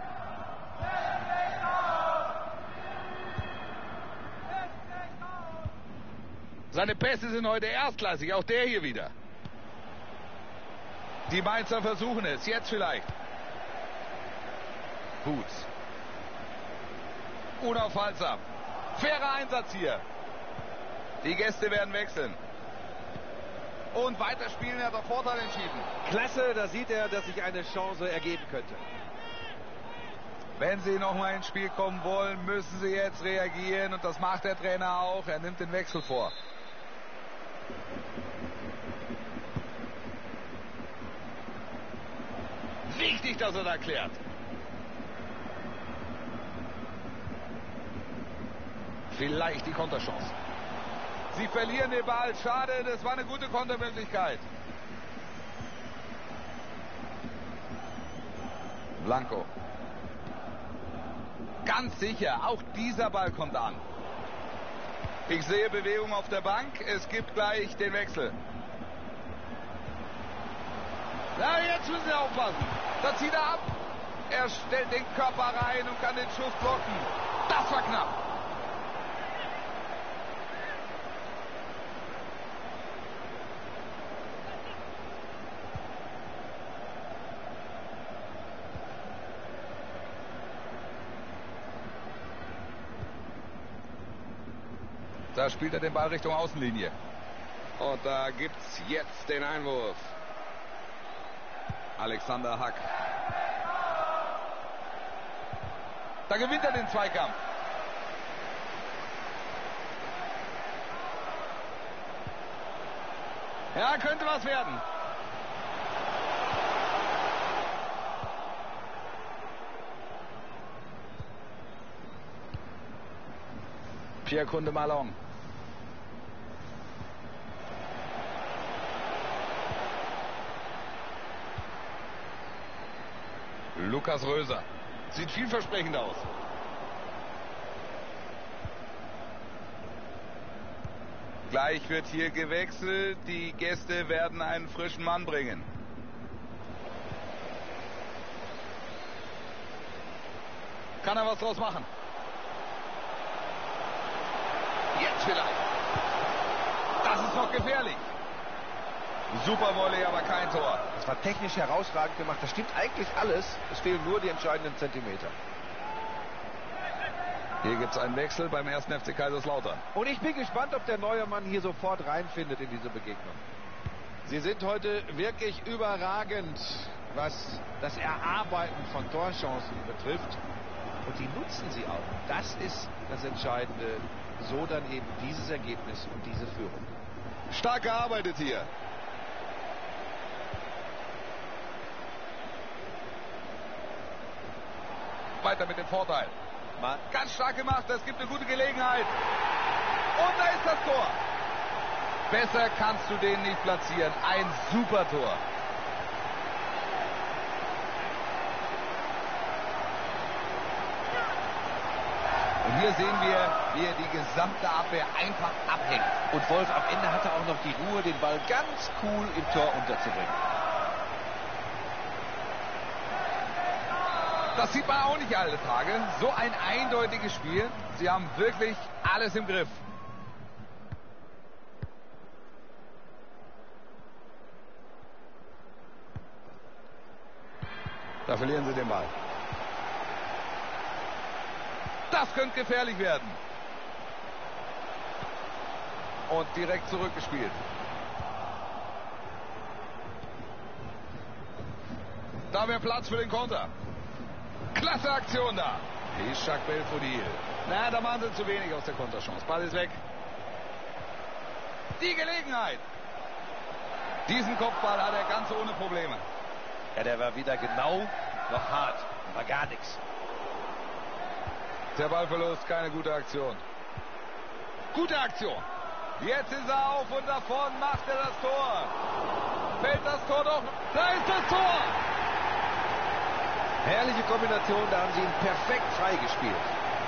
Seine Pässe sind heute erstklassig. Auch der hier wieder. Die Mainzer versuchen es. Jetzt vielleicht. Boots. Unaufhaltsam. Fairer Einsatz hier. Die Gäste werden wechseln. Und weiterspielen, er hat auf Vorteil entschieden. Klasse, da sieht er, dass sich eine Chance ergeben könnte. Wenn sie noch mal ins Spiel kommen wollen, müssen sie jetzt reagieren. Und das macht der Trainer auch. Er nimmt den Wechsel vor. Wichtig, dass er da klärt. Vielleicht die Konterchance. Sie verlieren den Ball. Schade, das war eine gute Kontermöglichkeit. Blanco. Ganz sicher, auch dieser Ball kommt an. Ich sehe Bewegung auf der Bank. Es gibt gleich den Wechsel. Na, jetzt müssen Sie aufpassen. Da zieht er ab. Er stellt den Körper rein und kann den Schuss blocken. Das war knapp. Da spielt er den Ball Richtung Außenlinie. Und da gibt's jetzt den Einwurf. Alexander Hack. Da gewinnt er den Zweikampf. Ja, könnte was werden. Pierre Kunde Malong. Lukas Röser. Sieht vielversprechend aus. Gleich wird hier gewechselt. Die Gäste werden einen frischen Mann bringen. Kann er was draus machen? Jetzt vielleicht. Das ist noch gefährlich. Super Volley, aber kein Tor. Das war technisch herausragend gemacht. Das stimmt eigentlich alles. Es fehlen nur die entscheidenden Zentimeter. Hier gibt es einen Wechsel beim ersten F C Kaiserslautern. Und ich bin gespannt, ob der neue Mann hier sofort reinfindet in diese Begegnung. Sie sind heute wirklich überragend, was das Erarbeiten von Torchancen betrifft. Und die nutzen sie auch. Das ist das Entscheidende. So dann eben dieses Ergebnis und diese Führung. Stark gearbeitet hier. Weiter mit dem Vorteil. Mal Ganz stark gemacht, das gibt eine gute Gelegenheit. Und da ist das Tor. Besser kannst du den nicht platzieren. Ein super Tor. Und hier sehen wir, wie er die gesamte Abwehr einfach abhängt. Und Wolf, am Ende hat er auch noch die Ruhe, den Ball ganz cool im Tor unterzubringen. Das sieht man auch nicht alle Tage. So ein eindeutiges Spiel. Sie haben wirklich alles im Griff. Da verlieren sie den Ball. Das könnte gefährlich werden. Und direkt zurückgespielt. Da wäre Platz für den Konter. Klasse Aktion da. Ishak Belfodil. Na, da machen sie zu wenig aus der Konterchance. Ball ist weg. Die Gelegenheit. Diesen Kopfball hat er ganz ohne Probleme. Ja, der war weder genau noch hart. War gar nichts. Der Ballverlust, keine gute Aktion. Gute Aktion. Jetzt ist er auf und davon macht er das Tor. Fällt das Tor doch. Da ist das Tor. Herrliche Kombination, da haben sie ihn perfekt freigespielt.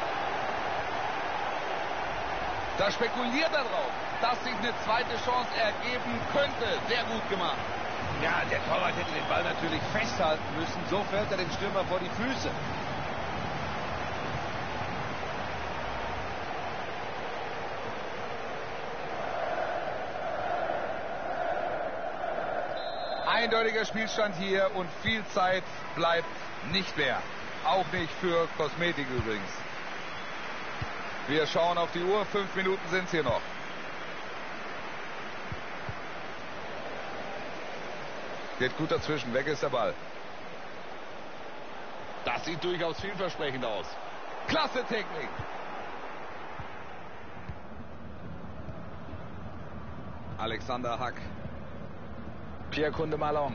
Da spekuliert er drauf, dass sich eine zweite Chance ergeben könnte. Sehr gut gemacht. Ja, der Torwart hätte den Ball natürlich festhalten müssen. So fällt er dem Stürmer vor die Füße. Eindeutiger Spielstand hier und viel Zeit bleibt nicht mehr. Auch nicht für Kosmetik übrigens. Wir schauen auf die Uhr. Fünf Minuten sind es hier noch. Geht gut dazwischen. Weg ist der Ball. Das Das sieht durchaus vielversprechend aus. Klasse Technik. Alexander Hack. Pierre-Kunde Malong.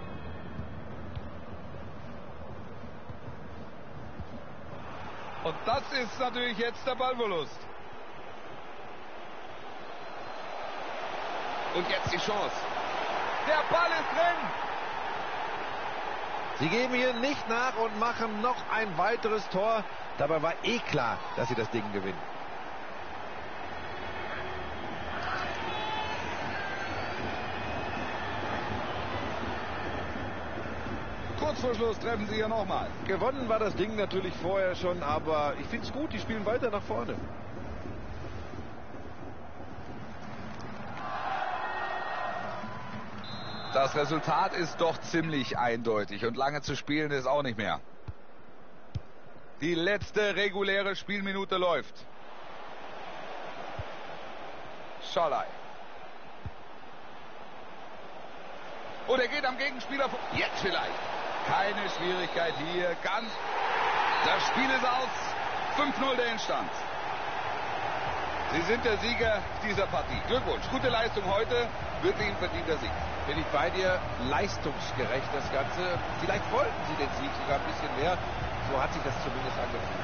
Und das ist natürlich jetzt der Ballverlust. Und jetzt die Chance. Der Ball ist drin. Sie geben hier nicht nach und machen noch ein weiteres Tor. Dabei war eh klar, dass sie das Ding gewinnen. Kurz vor Schluss treffen sie hier nochmal. Gewonnen war das Ding natürlich vorher schon, aber ich finde es gut, die spielen weiter nach vorne. Das Resultat ist doch ziemlich eindeutig und lange zu spielen ist auch nicht mehr. Die letzte reguläre Spielminute läuft. Scholai. Oh, der geht am Gegenspieler vor. Jetzt vielleicht. Keine Schwierigkeit hier. Ganz. Das Spiel ist aus. fünf null der Endstand. Sie sind der Sieger dieser Partie. Glückwunsch. Gute Leistung heute. Wirklich ein verdienter Sieg. Bin ich bei dir, leistungsgerecht das Ganze. Vielleicht wollten sie den Sieg sogar ein bisschen mehr. So hat sich das zumindest angefühlt.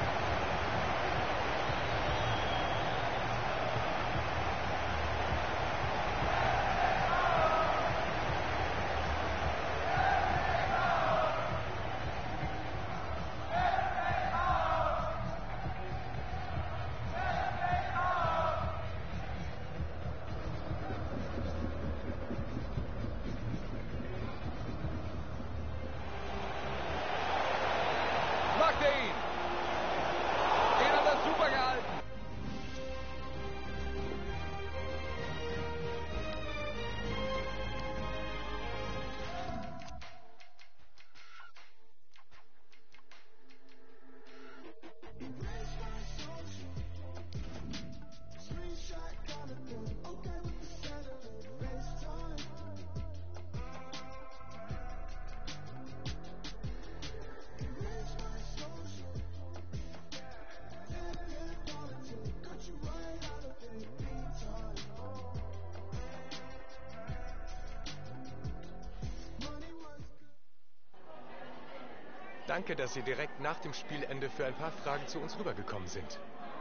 Danke, dass Sie direkt nach dem Spielende für ein paar Fragen zu uns rübergekommen sind.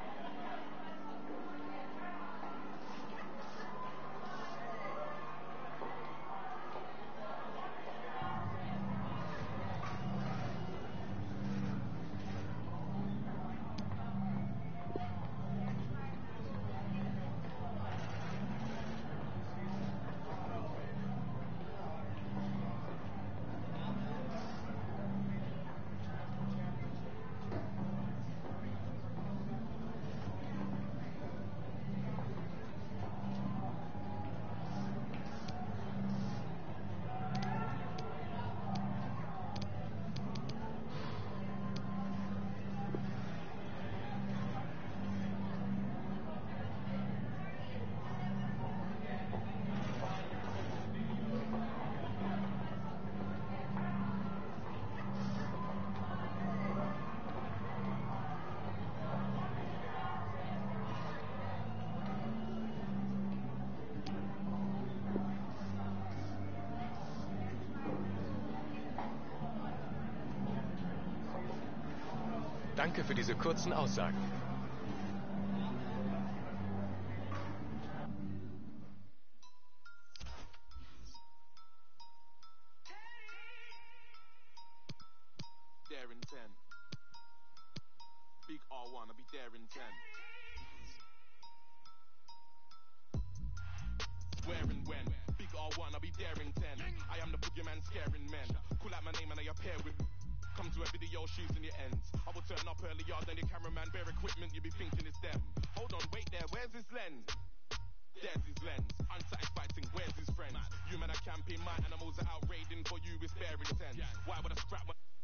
Danke für diese kurzen Aussagen. There in ten. Big R one, I'll be there in ten. Where and when? Big R one, I'll be there in ten. I am the boogeyman scaring men. Call out my name and I appear with. Come to a video, shoes in your ends. I will turn up earlier than the cameraman, bare equipment, you be thinking it's them. Hold on, wait there, where's his lens? There's his lens. Unsatisfied thing, where's his friends? You men are camping, my animals are out raiding for you, it's bare intent. Why would I scrap my...